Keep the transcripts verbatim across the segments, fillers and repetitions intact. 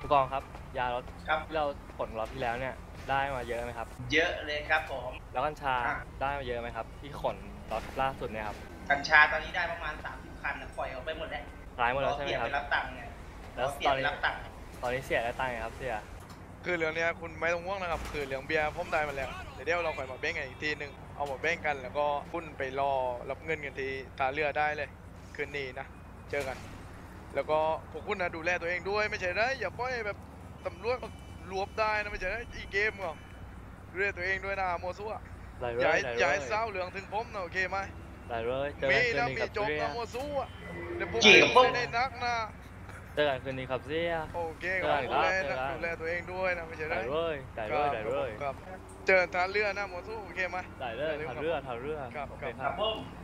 ผู้กองครับยารถที่เราขนรถที่แล้วเนี่ยได้มาเยอะไหมครับเยอะเลยครับผมแล้วกัญชาได้มาเยอะไหมครับที่ขนรถล่าสุดเนี่ยครับกัญชาตอนนี้ได้ประมาณสามสิบคันนะปล่อยออกไปหมดแล้วขายหมดแล้วใช่ไหมครับเปลี่ยนไปรับตังค์เนี่ยแล้วตอนนี้รับตังค์ตอนนี้เสียได้ตังค์ครับเสียคือเรื่องนี้คุณไม่ต้องห่วงนะครับคือเรื่องเบียร์ผมได้มาแล้วเดี๋ยวเราค่อยมาแบ่งกันอีกทีหนึ่งเอามาแบ่งกันแล้วก็คุณไปรอรับเงินกันทีท่าเรือได้เลยคืนนี้นะเจอกันแล้วก็พวกคุณนะดูแลตัวเองด้วยไม่ใช่นะอย่าปล่อยแบบตำรวจรวบได้นะไม่ใช่นะอีเกมเหรอดูแลตัวเองด้วยนะโมซัวอย่าอย่าให้เศร้าเรื่องถึงผมนะโอเคไหมได้เลยมีนะมีจบนะโมซัวเดี๋ยวผมไม่ได้นักนะเจอกันคืนนี้ครับเสียโอเคครับดูแลนะดูแลตัวเองด้วยนะไม่ใช่ได้เลยได้เลยได้เลยครับเจอท่าเรือนะโมซัวโอเคไหมได้เลยท่าเรือท่าเรือครับครับ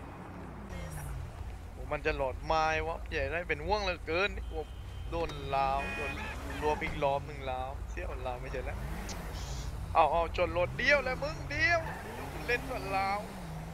มันจะหลอดไม้วะใหญ่ได้เป็นว่วงเหลือเกินผมโดนลาวโดนรวมอีกรอบหนึ่งลาวเสี้ยวลาวไม่ใช่แล้วเอาเอาจนรถเดียวแล้วมึงเดียวเล่นกับลาว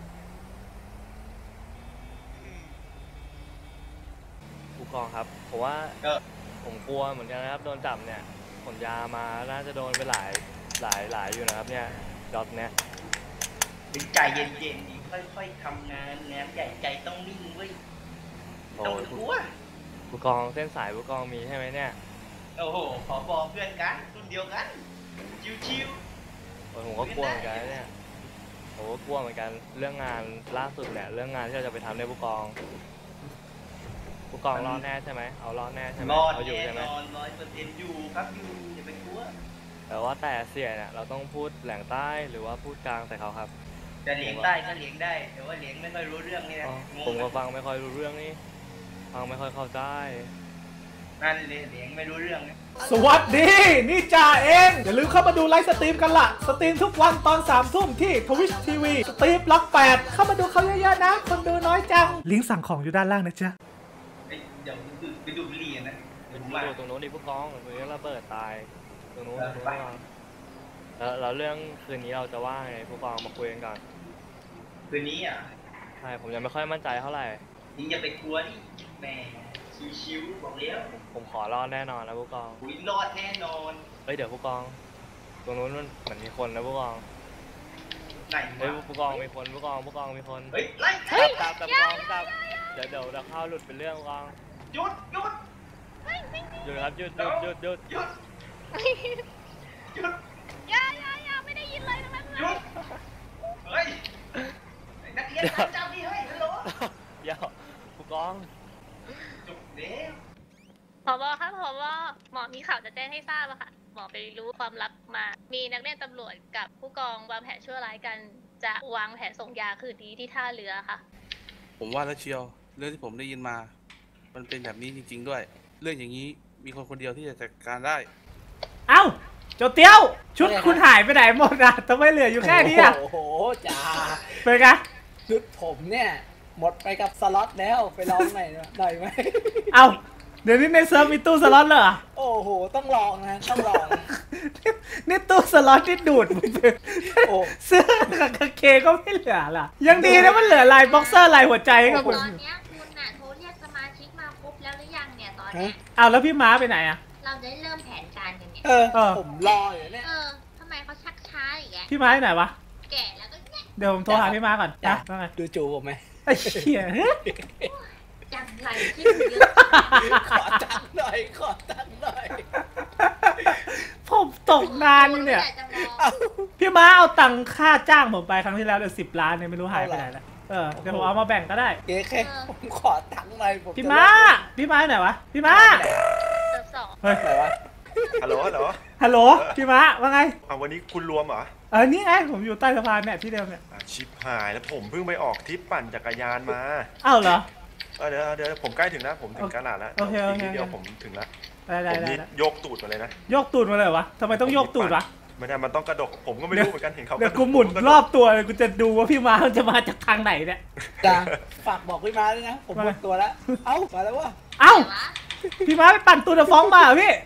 ผู้กองครับผมว่าผมกลัวเหมือนกันนะครับโดนจับเนี่ยขนยามาน่าจะโดนไปหลายหลายหลายอยู่นะครับเนี่ยจอบเนี่ยใจเย็นๆค่อยๆทำงานงานใหญ่ใจต้องนิ่งเว้ยต้องกลัวผู้กองเส้นสายผู้กองมีใช่ไหมเนี่ยโอ้โหขอบอกเพื่อนกันรุ่นเดียวกันชิวๆผมก็กลัวเหมือนกันเนี่ยผมก็กลัวเหมือนกันเรื่องงานล่าสุดเนี่ยเรื่องงานที่เราจะไปทำในผู้กองผู้กองรอแน่ใช่ไหมเอารอแน่ใช่ไหมเอาอยู่ใช่ไหมรอร้อยเปอร์เซ็นต์อยู่ครับอยู่อย่าไปกลัวแต่ว่าแต่เสียเนี่ยเราต้องพูดแหล่งใต้หรือว่าพูดกลางใส่เขาครับจะเลี้ยงได้ก็เลี้ยงได้แต่ว่าเลี้ยงไม่ค่อยรู้เรื่องนี่นะผมก็ฟังไม่ค่อยรู้เรื่องนี่ฟังไม่ค่อยเข้าใจนั่นเลยเลี้ยงไม่รู้เรื่องสวัสดีนี่จ่าเองอย่าลืมเข้ามาดูไลฟ์สตรีมกันละสตรีมทุกวันตอนสามทุ่มที่ Twitch ที วี สตรีมล็อกแปดเข้ามาดูเขาเยอะๆนะคนดูน้อยจังลิงก์สั่งของอยู่ด้านล่างนะจ๊ะเดี๋ยวไปดูบุหรี่นะไปดูตรงโน้นดิพวกกองเหมือนระเบิดตายตรงโน้นตรงโน้นแล้วแล้วเรื่องคืนนี้เราจะว่าไงพวกกองมาคุยกันก่อนคืนนี้อ่ะใช่ผมยังไม่ค่อยมั่นใจเท่าไหร่ยิงอย่าไปกลัวดิแหมชิวๆบอกแล้วผมขอรอดแน่นอนนะผู้กองอุ้ยรอดแน่นอนเฮ้ยเดี๋ยวผู้กองตรงนู้นมันเหมือนมีคนนะผู้กองไหนเฮ้ยผู้กองมีคนผู้กองผู้กองมีคนเฮ้ยไล่จับจับผู้กองจับเดี๋ยวเดี๋ยวเดี๋ยวเข้าหลุดเป็นเรื่องผู้กองหยุดหยุดหยุดครับหยุดหยุดหยุดหยุดหยุดหยุดอย่าอย่าอย่าไม่ได้ยินเลยทั้งนั้นหยุดเฮ้ยนักเรียนจับดิเฮ้ยฮัลโหลเดี๋ยวผู้กองจุกเด้ผบ.ครับผบ.หมอมีข่าวจะแจ้งให้ทราบอะค่ะหมอไปรู้ความลับมามีนักเรียนตำรวจกับผู้กองวางแผนชั่วร้ายกันจะวางแผนส่งยาคืนนี้ที่ท่าเรือค่ะผมว่าแล้วเชียวเรื่องที่ผมได้ยินมามันเป็นแบบนี้จริงๆด้วยเรื่องอย่างนี้มีคนคนเดียวที่จะจัดการได้เอ้าโจเตี้ยวชุดคุณหายไปไหนหมดอะทำไมเหลืออยู่แค่นี้อะโอ้โหจ้าเป็นไงชุดผมเนี่ยหมดไปกับสล็อตแล้วไปลองหน่อยหน่อยไหมเอ้าเดี๋ยวนี้ในเซิร์ฟมีตู้สล็อตเหรอโอ้โหต้องลองนะต้องลองนี่ตู้สล็อตที่ดูดเสื้อกับกางเกงก็ไม่เหลือล่ะยังดีนะมันเหลือลายบ็อกเซอร์ลายหัวใจกับคุณตอนนี้คุณน่ะโทรเรียกสมาชิกมาครบแล้วหรือยังเนี่ยตอนนี้อ้าวแล้วพี่ม้าไปไหนอะเราได้เริ่มแผนการกันเนี่ยเออผมรออยู่เนี่ยเออทำไมเขาชักช้าอีกแกพี่ม้าไหนวะแก่แล้วก็เนี่ยเดี๋ยวผมโทรหาพี่ม้าก่อนนะว่าไงดูจูผมไหมไอ้เหี้ยจังไรที่เยอะขอตังหน่อยขอตังหน่อยผมตกงานเนี่ยพี่ม้าเอาตังค่าจ้างผมไปครั้งที่แล้วเดือนสิบล้านเนี่ยไม่รู้หายไปไหนแล้วเออเดี๋ยวผมเอามาแบ่งก็ได้เอ๊ะผมขอตังหน่อยพี่ม้าพี่ม้าไหนวะพี่ม้าเฮ้ยไหนวะฮัลโหลฮัลโหลฮัลโหลพี่ม้าว่าไงอ่าวันนี้คุณรวมเหรอเออนี่ไงผมอยู่ใต้สะพานเนี่ยที่เดิมเนี่ยชิบหายแล้วผมเพิ่งไปออกทริปปั่นจักรยานมาอ้าวเหรอเออเดี๋ยวเดี๋ยวผมใกล้ถึงแล้วผมถึงกาลาดแล้วอีกนิดเดียวผมถึงแล้วผมนี่ยกตูดมาเลยนะยกตูดมาเลยวะทำไมต้องยกตูดวะไม่ได้มันต้องกระดกผมก็ไม่รู้เหมือนกันเห็นเขาเดี๋ยวกูหมุนรอบตัวเลยกูจะดูว่าพี่ม้าจะมาจากทางไหนเนี่ยจ้าฝากบอกพี่ม้าด้วยนะผมหมดตัวแล้วเอ้ามาแล้ววะเอ้าพี่ม้าไปปั่นตูดฟ้องมาเหรอพี่อ้าว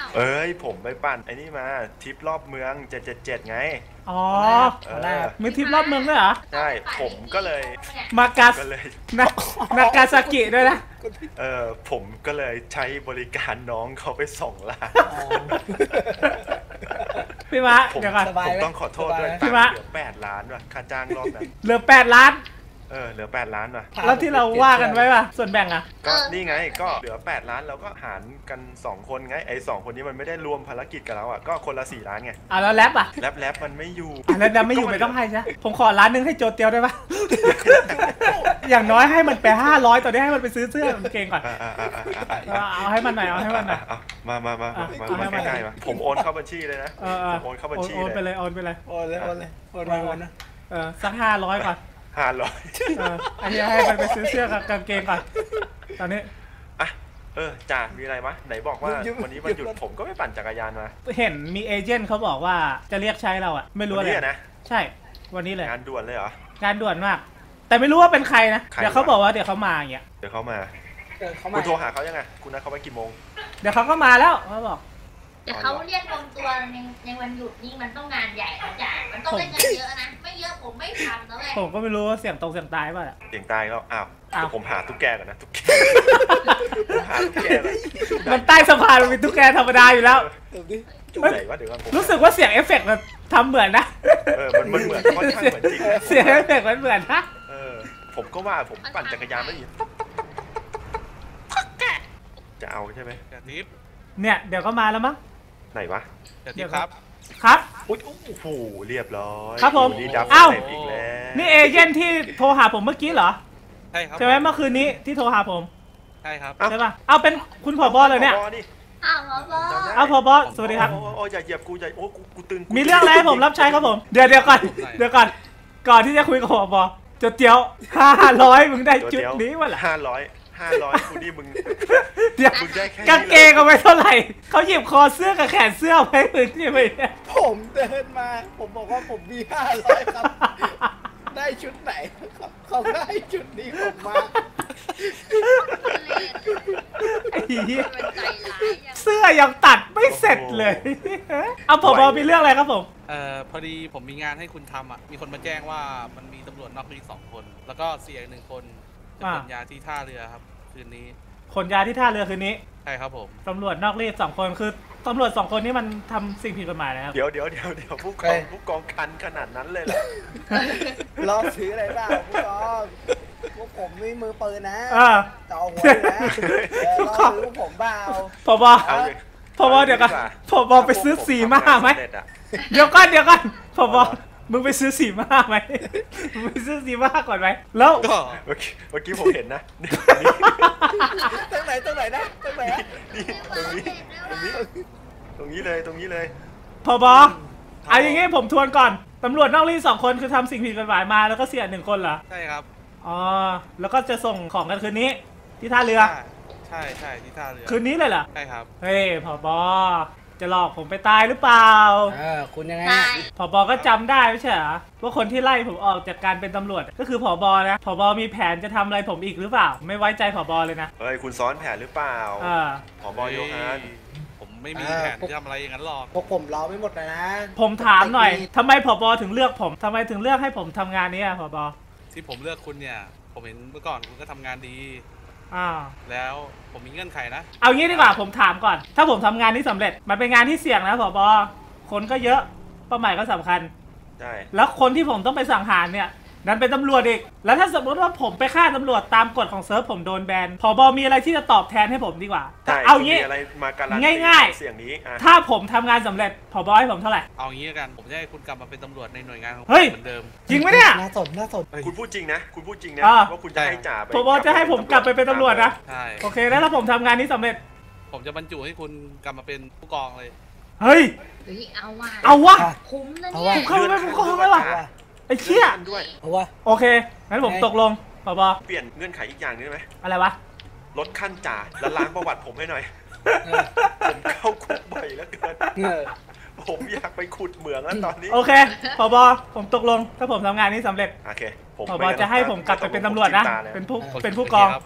เอ้ยผมไปปั่นไอ้นี่มาทริปรอบเมืองเจ็ดเจ็ดเจ็ดไงอ๋อเออมีทริปรอบเมืองด้วยเหรอใช่ผมก็เลยมากาสก็เลยนากาซากิด้วยนะเออผมก็เลยใช้บริการน้องเขาไปสองล้านพี่มะผมเดี๋ยวก่อนผมต้องขอโทษด้วยพี่มะเหลือแปดล้านว่ะค่าจ้างรอบนั้นเหลือแปดล้านเออเหลือแปดล้านว่ะแล้วที่เราว่ากันไว้ป่ะส่วนแบ่งอ่ะก็นี่ไงก็เหลือแปดล้านเราก็หารกันสองคนไงไอ้สองคนนี้มันไม่ได้รวมภารกิจกับเราอ่ะก็คนละสี่ล้านไงอ่ะแล้วแรปอ่ะแรปแรปมันไม่อยู่อ่ะแล้วแรปไม่อยู่ไม่ต้องให้ใช่ผมขอล้านนึงให้โจเตียวได้ป่ะอย่างน้อยให้มันไปห้าร้อยตอนนี้ให้มันไปซื้อเสื้อกางเกงก่อนเอาให้มันหน่อยเอาให้มันหน่อยมามามามาใกล้ๆมาผมโอนเข้าบัญชีเลยนะผมโอนเข้าบัญชีเลยโอนไปเลยโอนไปเลยโอนเลยโอนเลยโอนไปโอนนะเออสักห้าร้อยก่อนห้าร้อยเอออันนี้ให้มันไปซื้อเสื้อกับกางเกงก่อนตอนนี้อ่ะเออจ่ามีอะไรมะไหนบอกว่าวันนี้วันหยุดผมก็ไม่ปั่นจักรยานมาเห็นมีเอเจนต์เขาบอกว่าจะเรียกใช้เราอ่ะไม่รู้อะไรนะใช่วันนี้เลยงานด่วนเลยเหรองานด่วนมากแต่ไม่รู้ว่าเป็นใครนะเดี๋ยวเขาบอกว่าเดี๋ยวเขามาอย่างเงี้ยเดี๋ยวเขามาคุณโทรหาเขายังไงคุณนัดเขาไปกี่โมงเดี๋ยวเขาก็มาแล้วเขาบอกแต่เขาเรียกรวมตัวในในวันหยุดนี่มันต้องงานใหญ่นะจ๊ะมันต้องได้เงินเยอะนะไม่เยอะผมไม่ทำนะเว้ยผมก็ไม่รู้ว่าเสียงตรงเสียงตายป่ะเสียงตายแล้วอ้าวผมหาตุ๊กแกก่อนนะตุ๊กแกผมหาตุ๊กแกมันใต้สะพานมันเป็นตุ๊กแกธรรมดาอยู่แล้วรู้สึกว่าเสียงเอฟเฟกต์มันทำเหมือนนะเออมันมันเหมือนค่อนข้างเหมือนจริงเสียงเอฟเฟกต์มันเหมือนนะเออผมก็ว่าผมปั่นจักรยานไม่ดีจะเอาใช่ไหมเนี่ยเดี๋ยวก็มาแล้วมั้งไหนวะเดี๋ยวครับครับโอ้โหเรียบร้อยครับผมอ้าวนี่เอเจนต์ที่โทรหาผมเมื่อกี้เหรอใช่ครับใช่ไหมเมื่อคืนนี้ที่โทรหาผมใช่ครับใช่ป่ะเอาเป็นคุณผบเลยเนี่ยอ้าวผบเอาผบสวัสดีครับโอ้ยอย่าเหยียบกูอย่าโอ้กูตึงมีเรื่องอะไรให้ผมรับใช้ครับผมเดี๋ยวเดี๋ยวก่อนเดี๋ยวก่อนก่อนที่จะคุยกับผบจะเตียวห้าร้อยมึงได้จุดนี้วะล่ะห้าร้อยห้าร้อยคุณนี่มึงเดี๋ยวกางเกงเอาไว้เท่าไหร่เขาหยิบคอเสื้อกับแขนเสื้อไว้มึงใช่ไหมผมเดินมาผมบอกว่าผมมีห้าร้อยครับได้ชุดไหนเขาได้ชุดนี้ผมมาเสื้อยังตัดไม่เสร็จเลยเอาผบมีเรื่องอะไรครับผมเอ่อพอดีผมมีงานให้คุณทำอ่ะมีคนมาแจ้งว่ามันมีตำรวจนอกรีสองคนแล้วก็เสียหนึ่งคนจะขนยาที่ท่าเรือครับคืนนี้ขนยาที่ท่าเรือคืนนี้ใช่ครับผมตำรวจนอกรีดสองคนคือตำรวจสองคนนี้มันทำสิ่งผิดกฎหมายนะครับเดี๋ยวเดี๋ยวเดี๋ยวเดี๋ยวผู้กองผู้กองคันขนาดนั้นเลยเหรอรอซื้ออะไรบ้างผู้กองพวกผมมีมือปืนนะต่อหัวนะรอซื้อผมเปล่าผบผบเดี๋ยวกันผบไปซื้อสีมาไหมเดี๋ยวก่อนเดี๋ยวก่อนผบมึงไปซื้อสีมาไหมมึงไปซื้อสีมาก่อนไหมแล้วเมื่อกี้เมื่อกี้ผมเห็นนะตรงไหนตรงไหนนะตรงไหนนี่ตรงนี้ตรงนี้ตรงนี้เลยตรงนี้เลยผบเอาอย่างงี้ผมทวนก่อนตำรวจนอกรีดสองคนคือทำสิ่งผิดกฎหมายมาแล้วก็เสียหนึ่งคนเหรอใช่ครับอ๋อแล้วก็จะส่งของกันคืนนี้ที่ท่าเรือใช่ใช่ที่ท่าเรือคืนนี้เลยเหรอใช่ครับเฮ้ยผบจะหลอกผมไปตายหรือเปล่าเออคุณยังไงผบก็จำได้ไม่ใช่เหรอว่าคนที่ไล่ผมออกจากการเป็นตำรวจก็คือผบนะผบมีแผนจะทำอะไรผมอีกหรือเปล่าไม่ไว้ใจผบเลยนะเฮ้ยคุณซ้อนแผนหรือเปล่าผบโยฮันผมไม่มีแผนจะทำอะไรอย่างนั้นหรอกพวกผมรอไม่หมดเลยนะผมถามหน่อยทำไมผบถึงเลือกผมทำไมถึงเลือกให้ผมทำงานนี้ผบที่ผมเลือกคุณเนี่ยผมเห็นเมื่อก่อนคุณก็ทำงานดีอ่าแล้วผมมีเงื่อนไขนะเอางี้ดีกว่าผมถามก่อนถ้าผมทำงานนี้สำเร็จมันเป็นงานที่เสี่ยงนะผบคนก็เยอะเป้าหมายก็สำคัญใช่แล้วคนที่ผมต้องไปสังหารเนี่ยนั้นเป็นตำรวจอีกแล้วถ้าสมมติว่าผมไปฆ่าตำรวจตามกฎของเซิร์ฟผมโดนแบนผบมีอะไรที่จะตอบแทนให้ผมดีกว่าเอางี้ง่ายๆถ้าผมทำงานสำเร็จผบให้ผมเท่าไหร่เอางี้กันผมจะให้คุณกลับมาเป็นตำรวจในหน่วยงานของเหมือนเดิมจริงไหมเนี่ยน่าสนน่าสนคุณพูดจริงนะคุณพูดจริงนะว่าคุณจะให้จ่าผบจะให้ผมกลับไปเป็นตำรวจนะใช่โอเคแล้วถ้าผมทำงานนี้สำเร็จผมจะบรรจุให้คุณกลับมาเป็นผู้กองเลยเฮ้ยเอาว่ะเอาวะคุ้มนะเนี่ยผมเข้าไปผู้กองแล้วล่ะไอ้เชี่ยด้วยโอเคงั้นผมตกลงผบเปลี่ยนเงื่อนไขอีกอย่างนึงได้ไหมอะไรวะลดขั้นจ่าแล้วล้างประวัติผมให้หน่อยผมเข้าคุกบ่อยแล้วเกินผมอยากไปขุดเหมืองแล้วตอนนี้โอเคผบผมตกลงถ้าผมทำงานนี้สำเร็จโอเคผบจะให้ผมกลับไปเป็นตำรวจนะเป็นผู้เป็นผู้กอง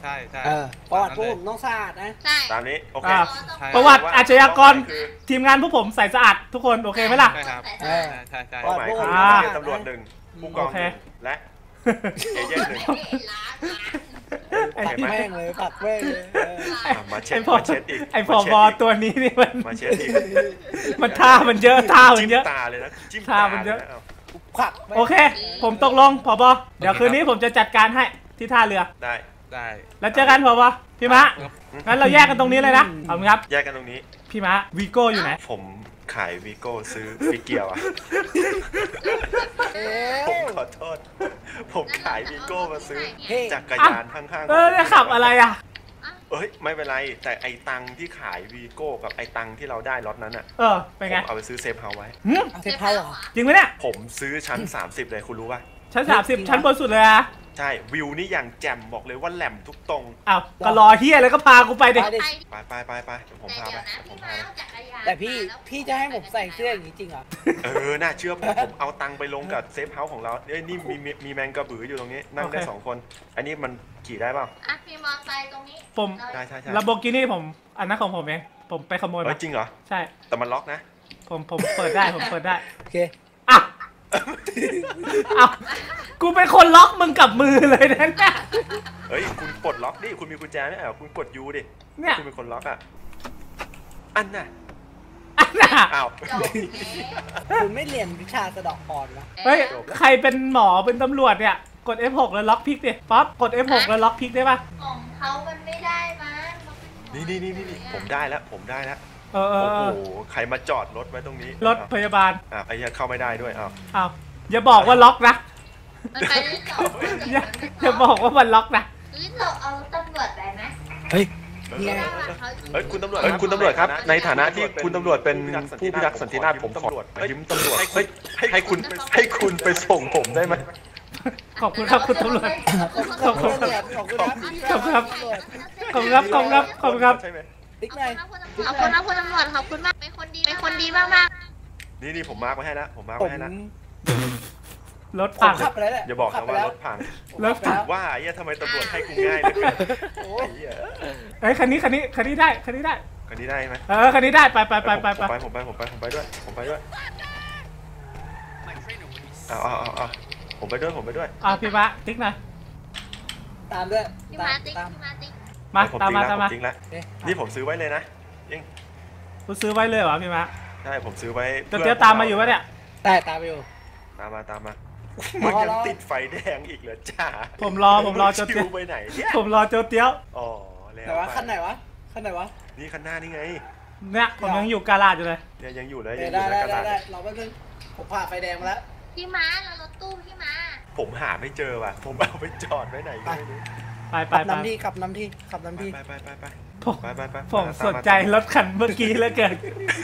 ใช่ใช่เออประวัติพวกผมต้องสะอาดนะใช่ตามนี้โอเคอ่าใช่ประวัติอาชญากรคือทีมงานพวกผมใส่สะอาดทุกคนโอเคไหมล่ะใช่ครับเออใช่ใช่ใช่เป้าหมายคืออ่านักเรียนตำรวจหนึ่งผู้กองหนึ่งและเอเจนต์หนึ่งไอ้ปักแม่งเลยปักแม่งเลยเอออ่ะมาเช็ไอ้ดพอมาเช็ดอีกไอ้พอมาเช็ดบออีกตัวนี้นี่มันมาเช็ดอีกมันท่ามันเยอะท่ามันจิ้มเยอะตาเลยนะจิ้มท่าตามันเยอะลนะาปักแม่งโอเค ผมตกลงผบเดี๋ยวคืนนี้ผมจะจัดการให้ที่ท่าเรือได้ได้แล้วเจอกันผบพี่มะงั้นเราแยกกันตรงนี้เลยนะขอบคุณครับแยกกันตรงนี้พี่มะวีโก้อยู่ไหนผมขายวีโก้ซื้อฟิกเกียวอ่ะเอ้ผมยขอโทษ ผมขายวีโก้มาซื้อเฮ้ยจักรยานข้างๆเออเนี่ยขับอะไรอ่ะเอ้ยไม่เป็นไร แต่ไอตังที่ขายวีโก้กับไอตังที่เราได้ล็อตนั้นอ่ะเออเป็นผไงมเอาไปซื้อเซฟเฮาส์ไว้หืมเอาเซฟเฮาส์เหรอจริงไหมเนี่ยผมซื้อชั้น สามสิบเลยคุณรู้ป่ะชั้นสามสิบชั้นบนสุดเลยอะใช่วิวนี่อย่างแจ่มบอกเลยว่าแหลมทุกตรงอ้าวก็รอเฮียแล้วก็พากูไปดิไปดิไปไปไปไปเดี๋ยวผมพาไปเดี๋ยวผมพาไปแต่พี่พี่จะให้ผมใส่เสื้ออย่างนี้จริงเหรอเออ น่าเชื่อผมผมเอาตังค์ไปลงกับเซฟเฮาส์ของเราเอ้ยนี่มีมีมีแมงกระบืออยู่ตรงนี้ นั่งได้สองคน อันนี้มันขี่ได้เปล่าอ่ะพี่มอไซค์ตรงนี้ผมใช่ใช่ใช่ลาโบกินี่ผมอันนั้นของผมเองผมไปขโมยเอ้มายจริงเหรอใช่แต่มันล็อกนะผมผมเปิดได้ผมเปิดได้โอเคอ่ะอ้าวกูเป็นคนล็อกมึงกับมือเลยนะเนี่ยเฮ้ย คุณปลดล็อกดิ คุณมีกุญแจไหมอ่ะคุณกดยูดิเนี่ยคุณเป็นคนล็อกอ่ะ อันน่ะอันน่ะอ้าวคุณไม่เรียนวิชาสะเดอกคอนวะเฮ้ยใครเป็นหมอเป็นตำรวจเนี่ยกด เอฟ หก แล้วล็อกพลิกดิป๊อปกด เอฟ หก แล้วล็อกพลิกได้ปะของเขามันไม่ได้มั้งนี่นี่นี่นี่ผมได้แล้ว ผมได้แล้วเออเออโอ้เออโห ใครมาจอดรถไว้ตรงนี้รถพยาบาลอ่ะไอ้เหี้ยเข้าไม่ได้ด้วยอ้าวอ้าวอย่าบอกว่าล็อกนะมันไปได้สองคนอย่าอย่าบอกว่ามันล็อกนะเฮ้ยเราเอาตำรวจไปไหมเฮ้ยเออเนี่ยเฮ้ยคุณตำรวจเฮ้ยคุณตำรวจครับ ในฐานะที่คุณตำรวจเป็นผู้พิทักษ์สันติราษฎร์ผมขอยืมตำรวจเฮ้ยให้คุณให้คุณไปส่งผมได้ไหมขอบคุณครับคุณตำรวจ ขอบคุณครับขอบคุณครับขอบคุณครับ ขอบคุณครับขอบคุณครับขอบคุณครับใช่ไหมติ๊กหน่อยขอบคุณนะคุณตำรวจขอบคุณมากเป็นคนดีเป็นคนดีมากมากนี่นี่ผมมาร์กไว้ให้แล้วผมมาร์กผไว้มให้แล้วรถผพัมงขับไปแล้วแหละอย่าบอกขันะไปว่าแล้วรถพังรถพังว่าไอ้เหี้ยทำไมตำรวจให้กูง่ายเหลยโอ้ไอ้เหี้ยเอ้ยคันนี้คันนี้คันนี้ได้คันนี้ได้คันนี้ได้ไหมเออคันนี้ได้ไปไปไปไปผมไปไปผมไปผมไปผมไปด้วยผมไปด้วยเอาเอาเอาเอาผมไปด้วยผมไปด้วยอ่ะพี่มะติ๊กหน่อยตามด้วยพี่ตามาติ๊กตามพี่มาติ๊กมาผมตามจริงมาแล้วตามผมมาจริงแล้วเอ๊ะนี่ผมซื้อไว้เลยนะจริงกูซื้อไว้เลยเหรอพี่มะใช่ผมซื้อไว้เดี๋ยวเดี๋ยวตามมาอยู่วะเนี่ยได้ตามไปอยู่ตามมาตามมาอ๋มึองยังแล้วติดไฟแดงอีกเหรอจ้าผมรอผมรอโจชิเตี้ยวไปไหนเนี่ยผมรอโจเตี้ยวอ๋อแล้วแต่ว่าไปขั้นไหนวะขั้นไหนวะนี่คันหน้านี่ไงเนี่ยผมยังอยู่กาลาดอยู่เลยเนี่ยยังอยู่เลยเอยัองอได้ยู่ในได้กระได้ดาษได้เราแป๊บนึงผมผ่าไฟแดงมาแล้วพี่ม้าเรารถตู้พี่ม้าผมหาไม่เจอว่ะผมเอาไปจอดไว้ไหนก็ไม่รู้ไปไปขับไปน้ำที่ขับน้ำที่ขับน้ำที่ไปไปไปไปผมไปไปไปผมตาาสนใจรถคันเมื่อกี้เหลือเกิน